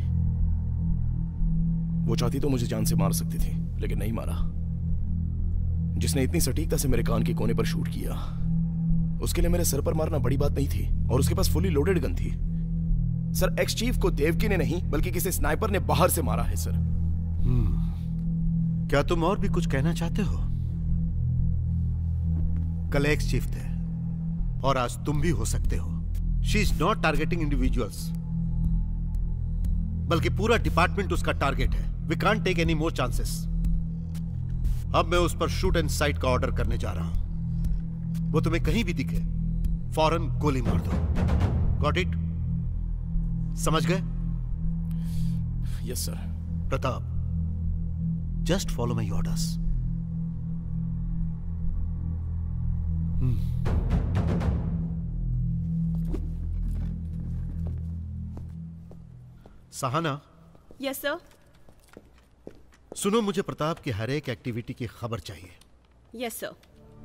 वो चाहती तो मुझे जान से मार सकती थी, लेकिन नहीं मारा। जिसने इतनी सटीकता से मेरे कान के कोने पर शूट किया, उसके लिए मेरे सर पर मारना बड़ी बात नहीं थी, और उसके पास फुली लोडेड गन थी। सर, एक्स चीफ को देवकी ने नहीं बल्कि किसी स्नाइपर ने बाहर से मारा है सर। hmm. क्या तुम और भी कुछ कहना चाहते हो? कल एक्स चीफ थे और आज तुम भी हो सकते हो। She is not targeting individuals, बल्कि पूरा डिपार्टमेंट उसका टारगेट है। We can't take any more chances. अब मैं उस पर शूट एंड साइट का ऑर्डर करने जा रहा हूं। वो तुम्हें कहीं भी दिखे, फौरन गोली मार दो। Got it? समझ गए? Yes sir. Pratap, just follow my orders. Sahana. Yes sir. सुनो, मुझे प्रताप की हर एक एक्टिविटी की खबर चाहिए। Yes sir.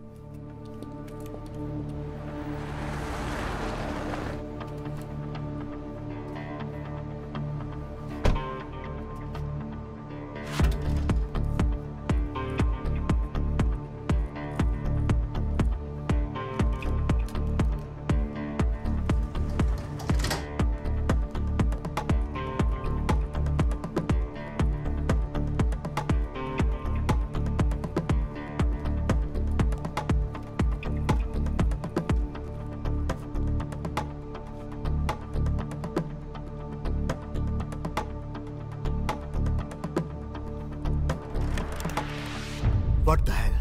What the hell?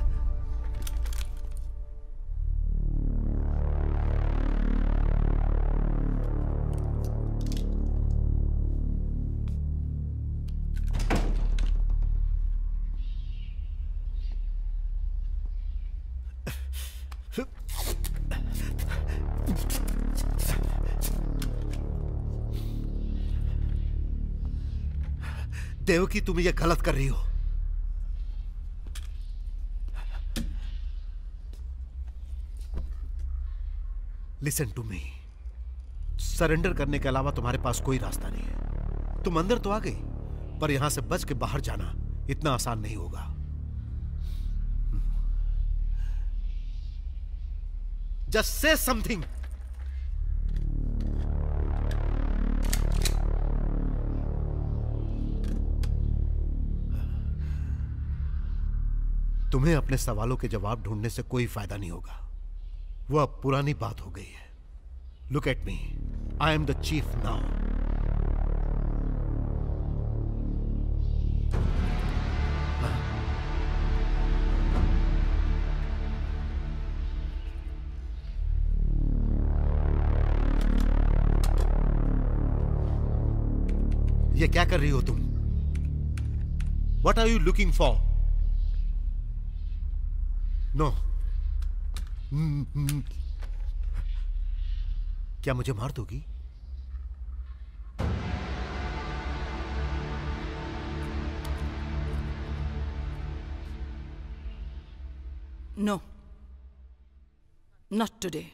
Devaki, तुम ये गलत कर रही हो। Listen to me. सरेंडर करने के अलावा तुम्हारे पास कोई रास्ता नहीं है। तुम अंदर तो आ गई, पर यहां से बच के बाहर जाना इतना आसान नहीं होगा। Just say something. तुम्हें अपने सवालों के जवाब ढूंढने से कोई फायदा नहीं होगा। वो अब पुरानी बात हो गई है। Look at me, I am the chief now. ये क्या कर रही हो तुम? What are you looking for? No. क्या मुझे मार दोगी? No. Not today.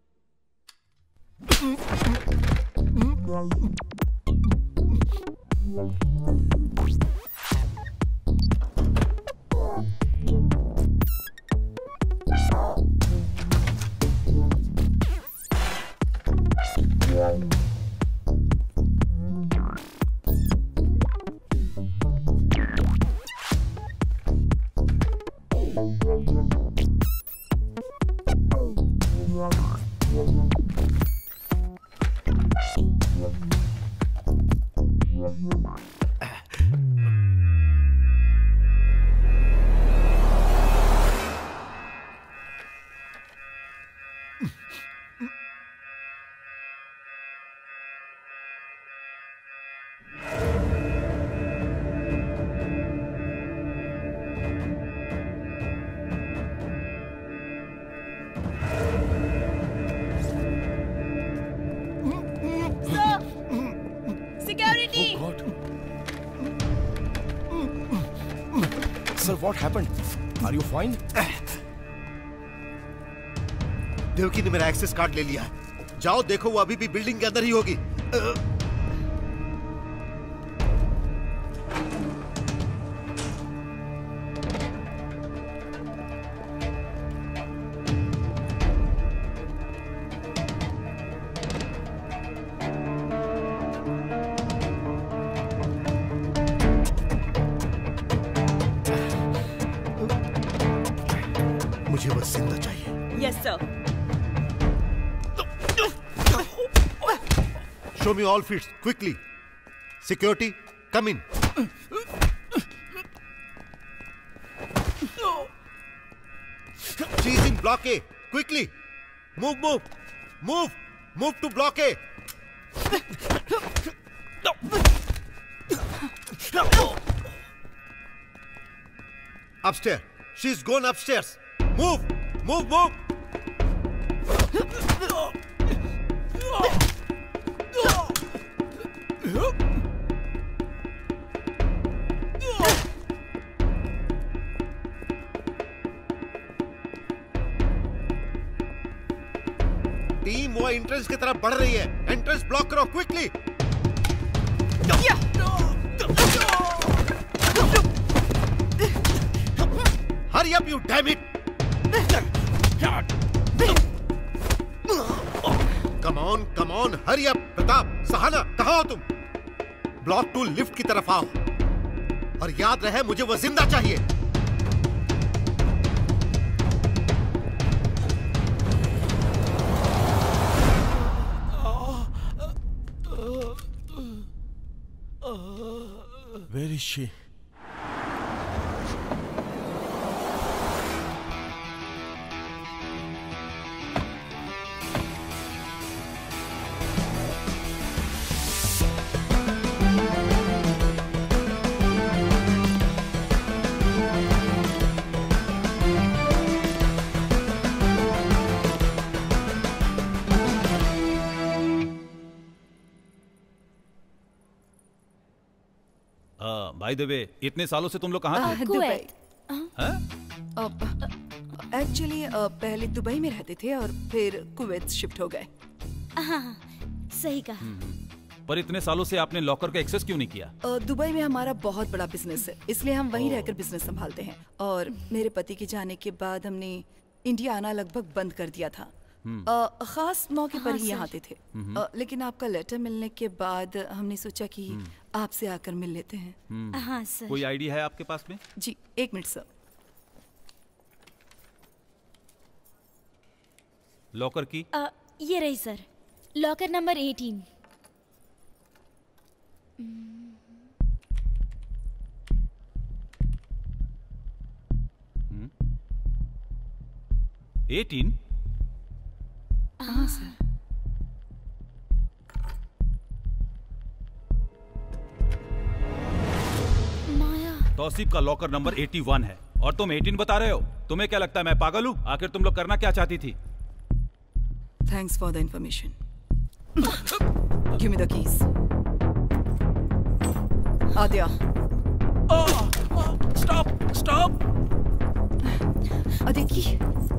What happened? Are you fine? Devaki ने मेरा एक्सेस कार्ड ले लिया है। जाओ देखो, वो अभी भी बिल्डिंग के अंदर ही होगी। मुझे बस जिंदा चाहिए। Yes sir. Show me all feeds quickly. Security, come in. She's in block A. Quickly, move, move, move, move to block A. Upstairs. She's gone upstairs. Move, move, move. Team वो entrance की तरफ बढ़ रही है। Entrance block करो quickly. Hurry up you damn it. Come on come on hurry up. Pratap, Sahana, कहां हो तुम? ब्लॉक टू लिफ्ट की तरफ आओ और याद रहे मुझे वो जिंदा चाहिए। Where is she? By the way, इतने सालों से तुम लोग कहाँ थे? दुबई। हैं? एक्चुअली पहले दुबई में रहते थे और फिर कुवैत शिफ्ट हो गए। हाँ, सही कहा। पर इतने सालों से आपने लॉकर का एक्सेस क्यों नहीं किया? uh, दुबई में हमारा बहुत बड़ा बिजनेस है, इसलिए हम वहीं रहकर बिजनेस संभालते हैं। और मेरे पति के जाने के बाद हमने इंडिया आना लगभग बंद कर दिया था। uh, खास मौके पर हाँ, ही यहाँ आते थे। uh, लेकिन आपका लेटर मिलने के बाद हमने सोचा कि आपसे आकर मिल लेते हैं। हाँ सर। कोई आईडी है आपके पास में? जी एक मिनट सर। लॉकर की? आ, ये रही sir, locker number eighteen. Eighteen? हाँ सर। तौसीफ का लॉकर नंबर इक्यासी है। और तुम अठारह बता रहे हो? तुम्हें क्या लगता है मैं पागल हूँ? आखिर तुम लोग करना क्या चाहती थी? Thanks for the information. Give me the keys. Aadya. Stop stop. Aadya की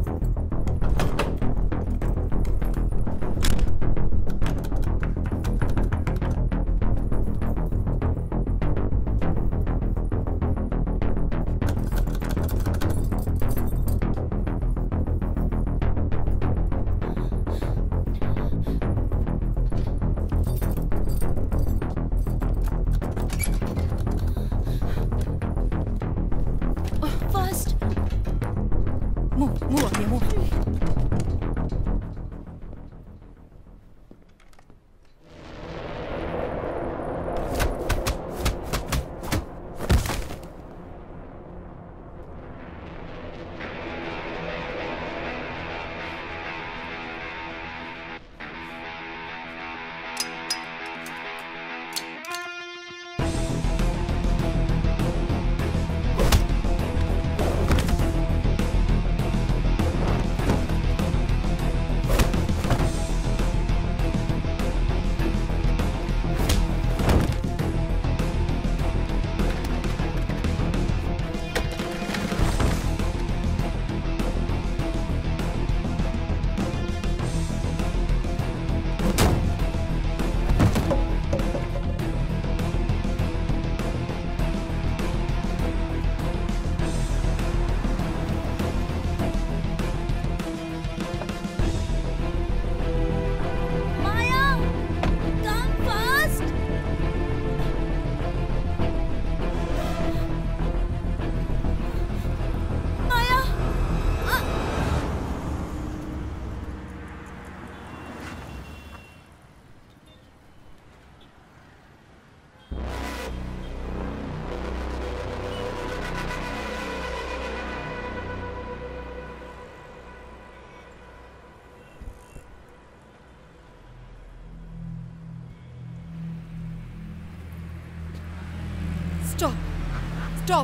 Stop! Stop!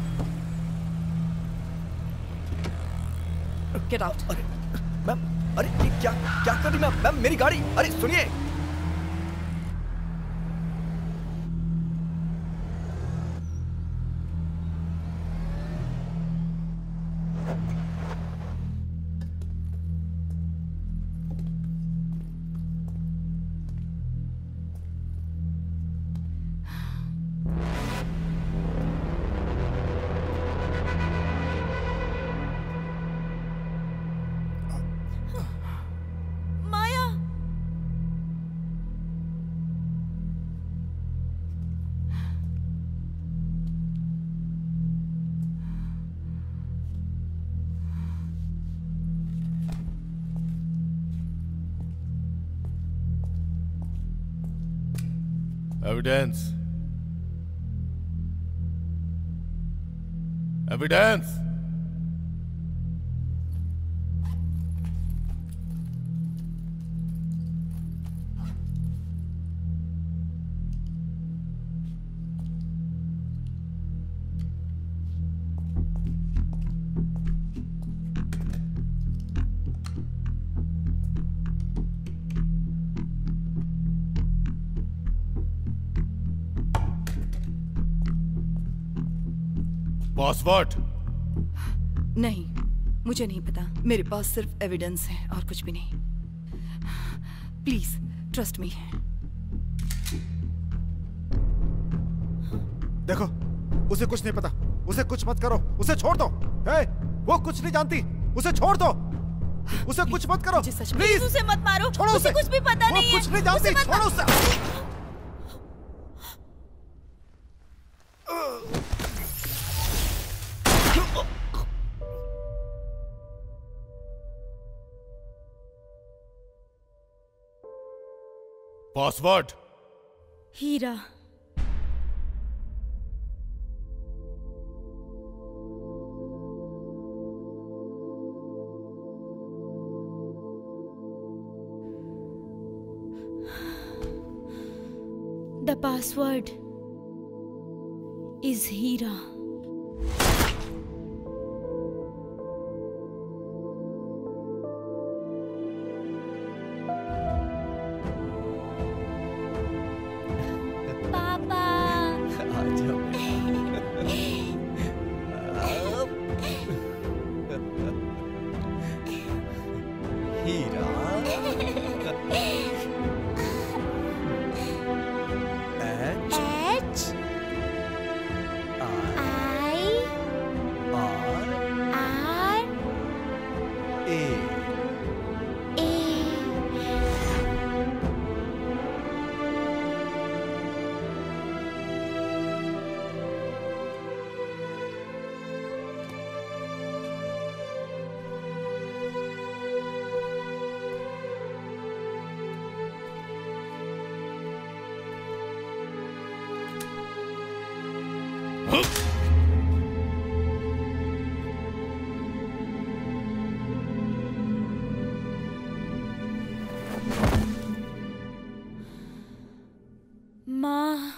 Get out! अरे मैम, अरे ये क्या क्या कर रही मैम? मैम मेरी गाड़ी, अरे सुनिए। Evidence. Evidence. पासवर्ड? नहीं, मुझे नहीं पता। मेरे पास सिर्फ एविडेंस है और कुछ भी नहीं। Please trust me. देखो, उसे कुछ नहीं पता। उसे कुछ मत करो। उसे छोड़ दो। हे, वो कुछ नहीं जानती। उसे छोड़ दो। उसे कुछ मत करो। प्लीज उसे मत मारो। छोड़ो उसे कुछ भी पता नहीं है। कुछ नहीं जानती। छोड़ो उसे। पासवर्ड? हीरा। The password is Hira. माँ,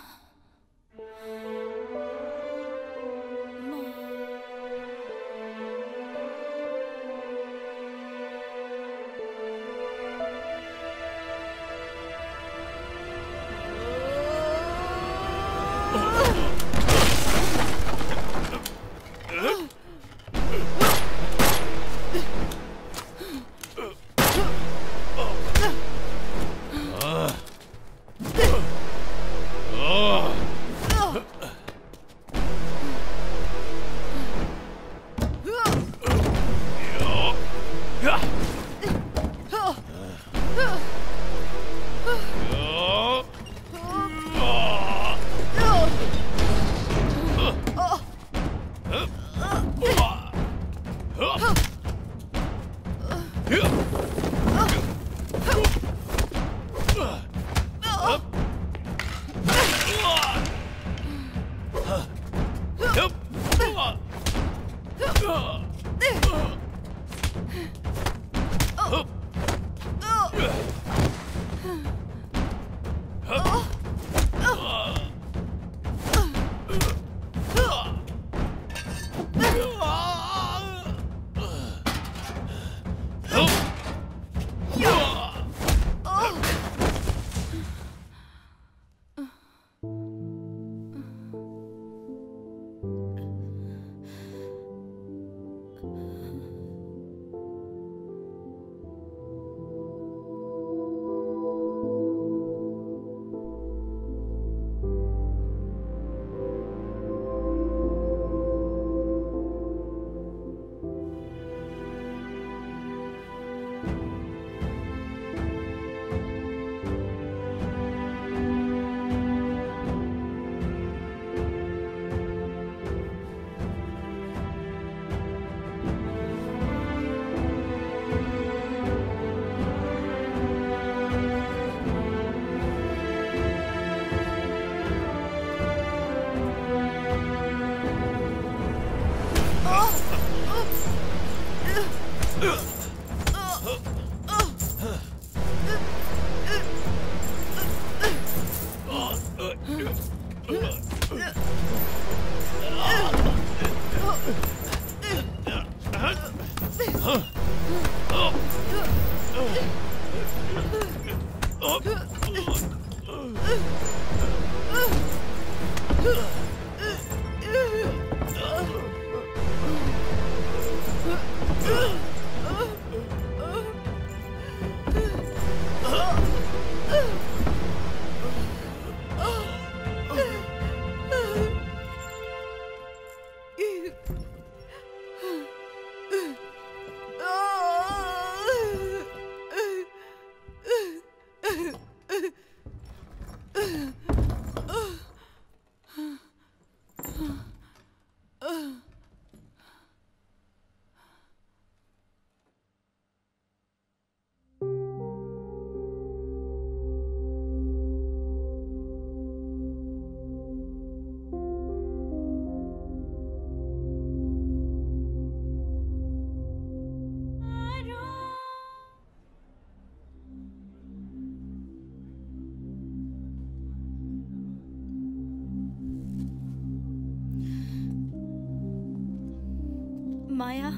माया,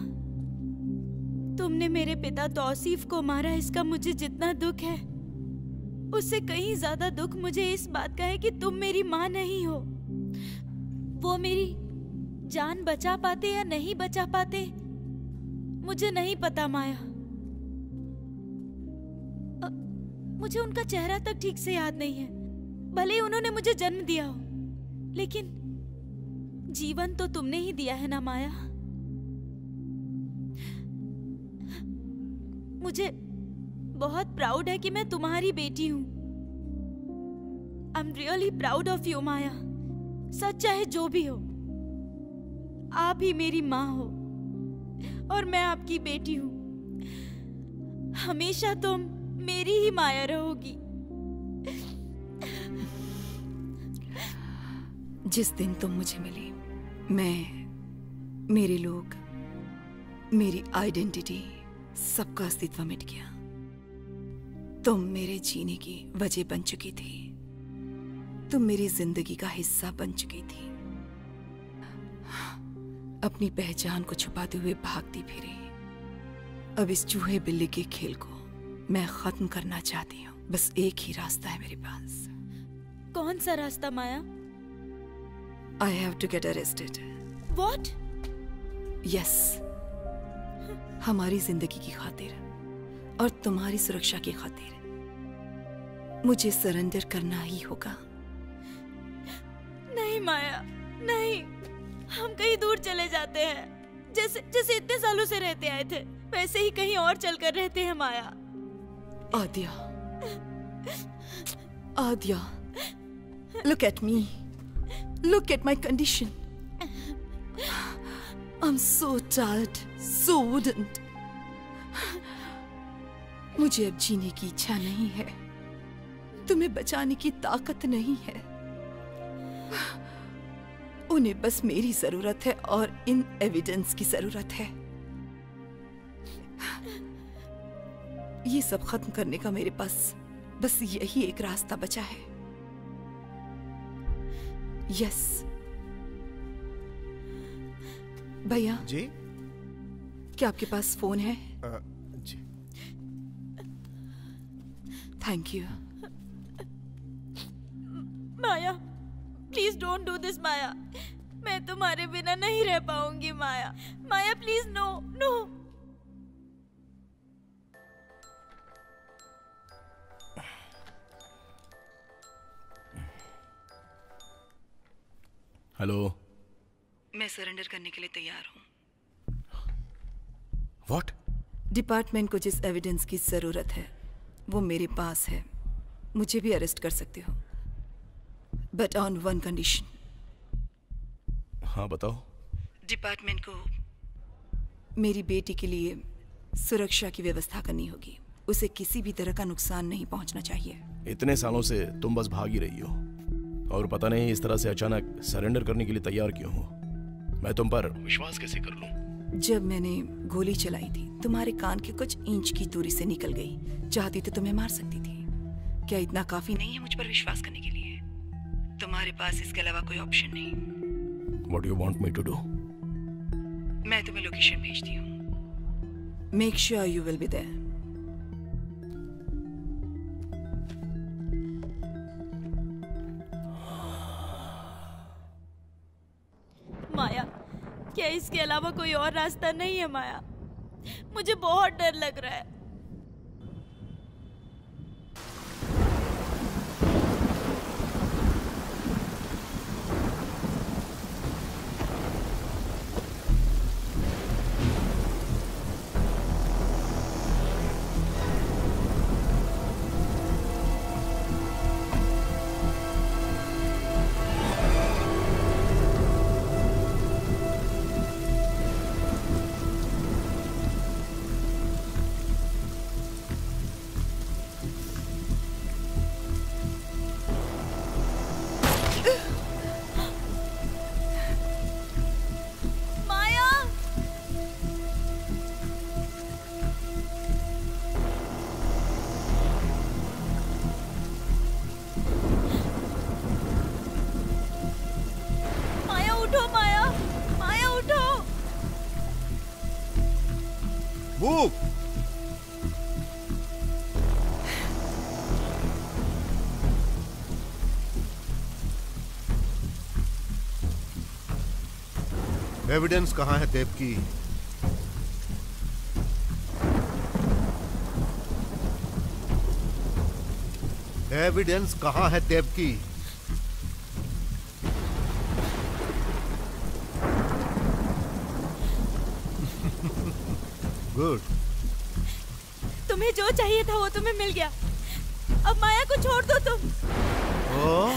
तुमने मेरे पिता तौसीफ को मारा, इसका मुझे जितना दुख है उससे कहीं ज्यादा दुख मुझे इस बात का है कि तुम मेरी माँ नहीं हो। वो मेरी जान बचा पाते या नहीं बचा पाते मुझे नहीं पता माया। अ, मुझे उनका चेहरा तक ठीक से याद नहीं है। भले ही उन्होंने मुझे जन्म दिया हो, लेकिन जीवन तो तुमने ही दिया है ना माया। मुझे बहुत प्राउड है कि मैं तुम्हारी बेटी हूं। I am really proud of you Maya. सच चाहे जो भी हो, आप ही मेरी माँ हो और मैं आपकी बेटी हूं। हमेशा तुम मेरी ही माया रहोगी। जिस दिन तुम मुझे मिली, मैं, मेरे लोग, मेरी आइडेंटिटी, सबका अस्तित्व मिट गया। तुम मेरे जीने की वजह बन चुकी थी। तुम मेरी जिंदगी का हिस्सा बन चुकी थी। अपनी पहचान को छुपाते हुए भागती फिरी। अब इस चूहे बिल्ली के खेल को मैं खत्म करना चाहती हूँ। बस एक ही रास्ता है मेरे पास। कौन सा रास्ता माया? I have to get arrested. What? Yes. हमारी जिंदगी की खातिर और तुम्हारी सुरक्षा की खातिर मुझे सरेंडर करना ही होगा। नहीं माया, नहीं। हम कहीं दूर चले जाते हैं, जैसे जैसे इतने सालों से रहते आए थे, वैसे ही कहीं और चलकर रहते हैं माया। आद्या, आद्या, look at me. Look at my condition. I'm so tired, so woodened. मुझे अब जीने की इच्छा नहीं है। तुम्हें बचाने की ताकत नहीं है। उन्हें बस मेरी जरूरत है और इन एविडेंस की जरूरत है। ये सब खत्म करने का मेरे पास बस यही एक रास्ता बचा है। यस भैया जी, क्या आपके पास फोन है? आ, जी। Thank you. Maya, please don't do this Maya. मैं तुम्हारे बिना नहीं रह पाऊंगी Maya. Maya please, no no. Hello. मैं सरेंडर करने के लिए तैयार हूँ। What? डिपार्टमेंट को जिस एविडेंस की जरूरत है वो मेरे पास है। मुझे भी अरेस्ट कर सकते हो, बट ऑन वन कंडीशन। हाँ बताओ। डिपार्टमेंट को मेरी बेटी के लिए सुरक्षा की व्यवस्था करनी होगी। उसे किसी भी तरह का नुकसान नहीं पहुंचना चाहिए। इतने सालों से तुम बस भाग ही रही हो और पता नहीं इस तरह से अचानक सरेंडर करने के लिए तैयार क्यों हो। मैं तुम पर विश्वास कैसे कर लूं? जब मैंने गोली चलाई थी, तुम्हारे कान के कुछ इंच की दूरी से निकल गई। चाहती तो तुम्हें मार सकती थी। क्या इतना काफी नहीं है मुझ पर विश्वास करने के लिए? तुम्हारे पास इसके अलावा कोई ऑप्शन नहीं। What do you want me to do? मैं तुम्हें लोकेशन भेजती हूँ। Make sure you will be there. Maya, क्या इसके अलावा कोई और रास्ता नहीं है माया? मुझे बहुत डर लग रहा है। Move! एविडेंस कहाँ है देव की? एविडेंस कहाँ है देव की? गुड। तुम्हें जो चाहिए था वो तुम्हें मिल गया। अब माया को छोड़ दो तुम। ओ?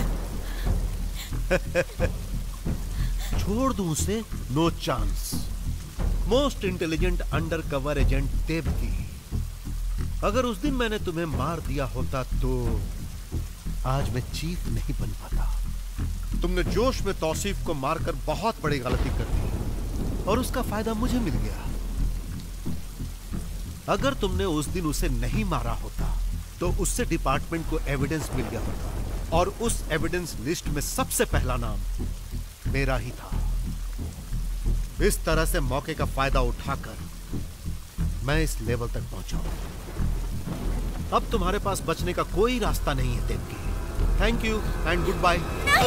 छोड़ दूं उसे? No chance. Most intelligent under cover agent Devaki, अगर उस दिन मैंने तुम्हें मार दिया होता तो आज मैं चीफ नहीं बन पाता। तुमने जोश में तौसीफ को मारकर बहुत बड़ी गलती कर दी और उसका फायदा मुझे मिल गया। अगर तुमने उस दिन उसे नहीं मारा होता तो उससे डिपार्टमेंट को एविडेंस मिल गया होता और उस एविडेंस लिस्ट में सबसे पहला नाम मेरा ही था। इस तरह से मौके का फायदा उठाकर मैं इस लेवल तक पहुंचा हूं। अब तुम्हारे पास बचने का कोई रास्ता नहीं है Devaki. Thank you and goodbye.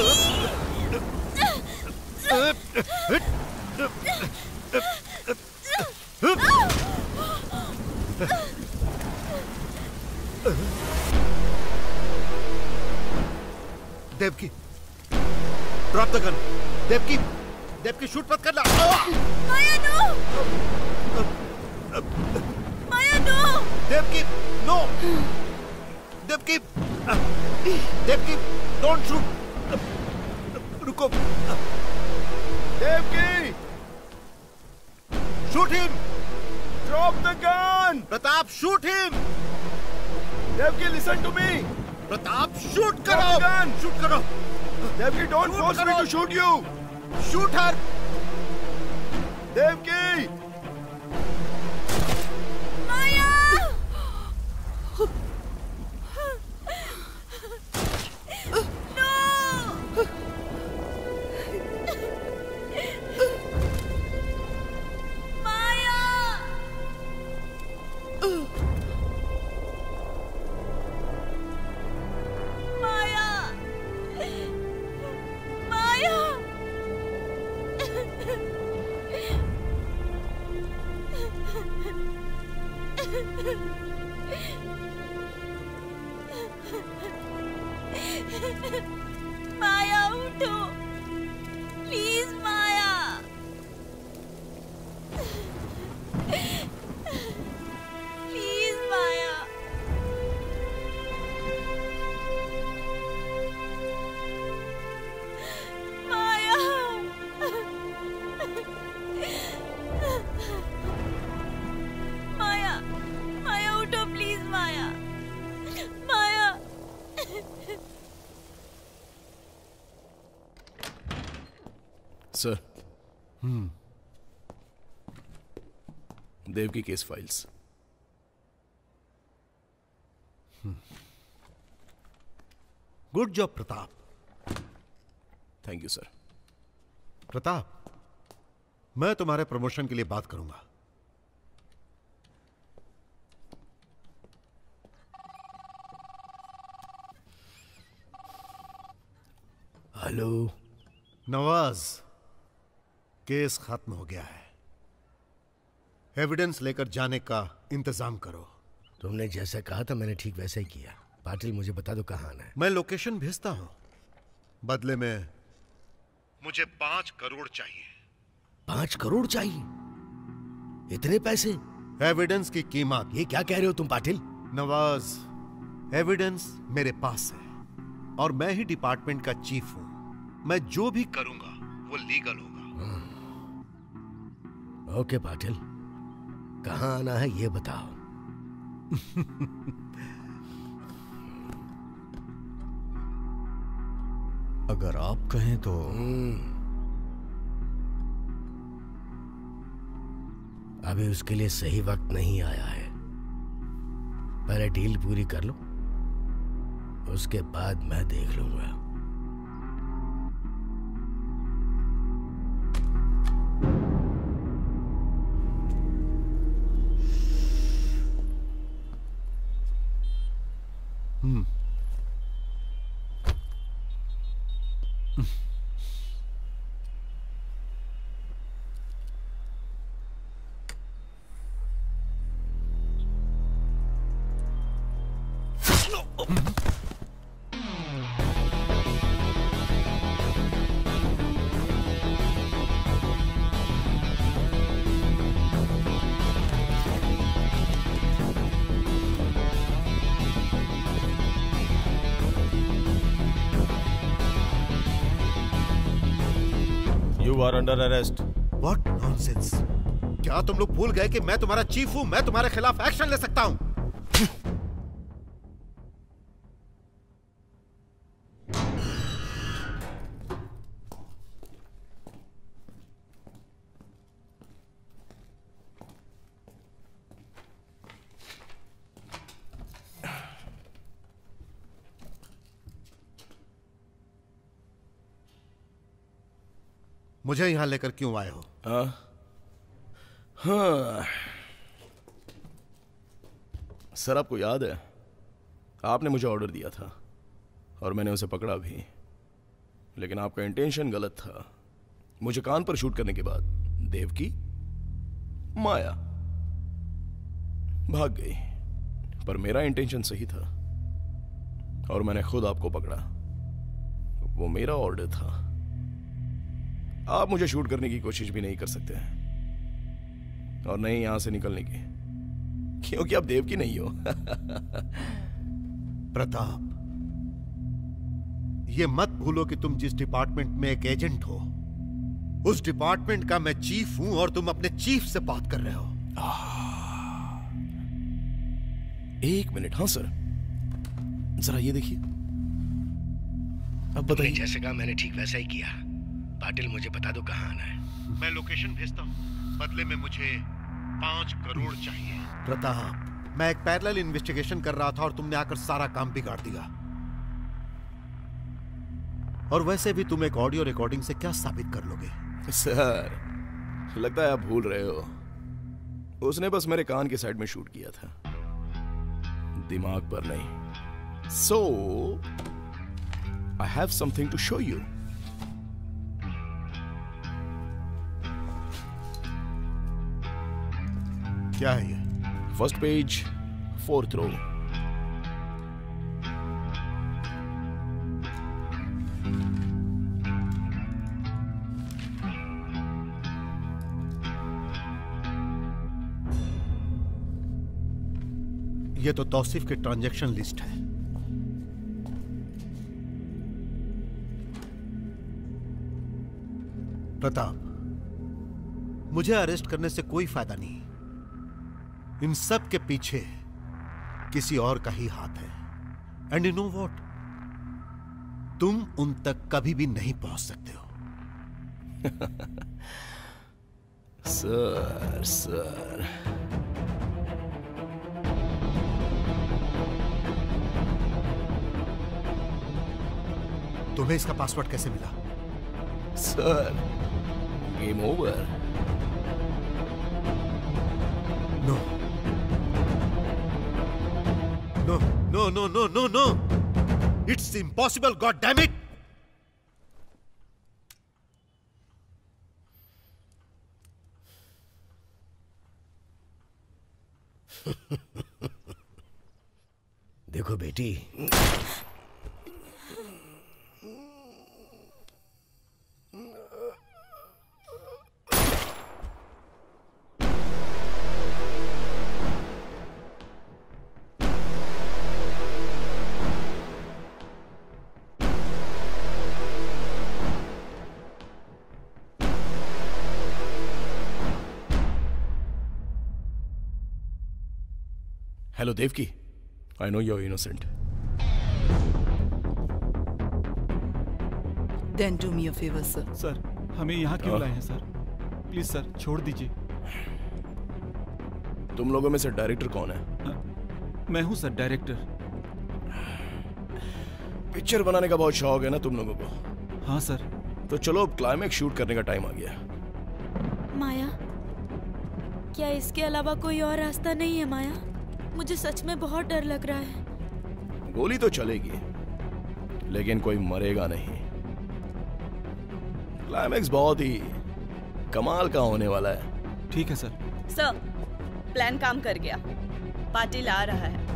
Devaki, drop the gun. Devaki, Devaki shoot मत करना। Maya no, Maya no, Devaki no, Devaki, Devaki don't shoot. रुको। Devaki, shoot him. Drop the gun. Pratap, shoot him. Devaki listen to me. Pratap, shoot करो। गन शूट करो। Devaki don't force me to shoot you. Shoot her. Devaki. Maya. Maya उठो, please Maya. Please माया। माया। माया, माया उठो please Maya. Maya. Sir, hmm देव की case files. Good job Pratap. Thank you sir. Pratap, मैं तुम्हारे promotion के लिए बात करूंगा। हेलो नवाज, केस खत्म हो गया है। एविडेंस लेकर जाने का इंतजाम करो। तुमने जैसा कहा था मैंने ठीक वैसे ही किया। पाटिल, मुझे बता दो कहाँ आना है। मैं लोकेशन भेजता हूं। बदले में मुझे पांच करोड़ चाहिए। पांच करोड़ चाहिए? इतने पैसे? एविडेंस की कीमत। ये क्या कह रहे हो तुम पाटिल? नवाज, एविडेंस मेरे पास है और मैं ही डिपार्टमेंट का चीफ हूं। मैं जो भी करूंगा वो लीगल होगा। ओके पाटिल, कहाँ आना है ये बताओ। अगर आप कहें तो। अभी उसके लिए सही वक्त नहीं आया है। पहले डील पूरी कर लो, उसके बाद मैं देख लूंगा। हम्म You are under arrest. What nonsense? क्या तुम लोग भूल गए कि मैं तुम्हारा चीफ हूं? मैं तुम्हारे खिलाफ एक्शन ले सकता हूं। मुझे यहाँ लेकर क्यों आए हो? हाँ हाँ सर, आपको याद है आपने मुझे ऑर्डर दिया था और मैंने उसे पकड़ा भी, लेकिन आपका इंटेंशन गलत था। मुझे कान पर शूट करने के बाद देवकी माया भाग गई, पर मेरा इंटेंशन सही था और मैंने खुद आपको पकड़ा। वो मेरा ऑर्डर था। आप मुझे शूट करने की कोशिश भी नहीं कर सकते और नहीं यहां से निकलने की, क्योंकि आप देवकी नहीं हो। प्रताप, ये मत भूलो कि तुम जिस डिपार्टमेंट में एक एजेंट हो, उस डिपार्टमेंट का मैं चीफ हूं और तुम अपने चीफ से बात कर रहे हो। एक मिनट, हाँ सर, जरा ये देखिए। अब बताइए। जैसे कहा मैंने ठीक वैसा ही किया। पाटिल, मुझे बता दो कहाँ आना है। मैं लोकेशन भेजता हूँ, बदले में मुझे पांच करोड़ चाहिए। प्रताप, मैं एक पैरेलल इन्वेस्टिगेशन कर रहा था और तुमने आकर सारा काम बिगाड़ दिया। और वैसे भी तुम एक ऑडियो रिकॉर्डिंग से क्या साबित कर लोगे? सर, लगता है आप भूल रहे हो, उसने बस मेरे कान की साइड में शूट किया था, दिमाग पर नहीं। So I have something to show you. क्या है ये? First page, fourth row. ये तो तौसीफ की ट्रांजैक्शन लिस्ट है। प्रताप, मुझे अरेस्ट करने से कोई फायदा नहीं। इन सब के पीछे किसी और का ही हाथ है। एंड यू नो व्हाट, तुम उन तक कभी भी नहीं पहुंच सकते हो। सर सर तुम्हें इसका पासवर्ड कैसे मिला? Sir, game over. No no no no no no no, it's impossible, god damn it. देखो बेटी, hello Devaki, I know you are innocent. Then do me a favor, sir. Sir, हमें यहाँ क्यों लाए हैं सर? प्लीज सर, छोड़ दीजिए। तुम लोगों में से डायरेक्टर कौन है? मैं हूँ सर, डायरेक्टर। पिक्चर बनाने का बहुत शौक है ना तुम लोगों को? हाँ सर। तो चलो अब क्लाइमैक्स शूट करने का टाइम आ गया। माया, क्या इसके अलावा कोई और रास्ता नहीं है माया? मुझे सच में बहुत डर लग रहा है। गोली तो चलेगी, लेकिन कोई मरेगा नहीं। क्लाइमैक्स बहुत ही कमाल का होने वाला है। ठीक है सर। सर, प्लान काम कर गया। पाटिल आ रहा है।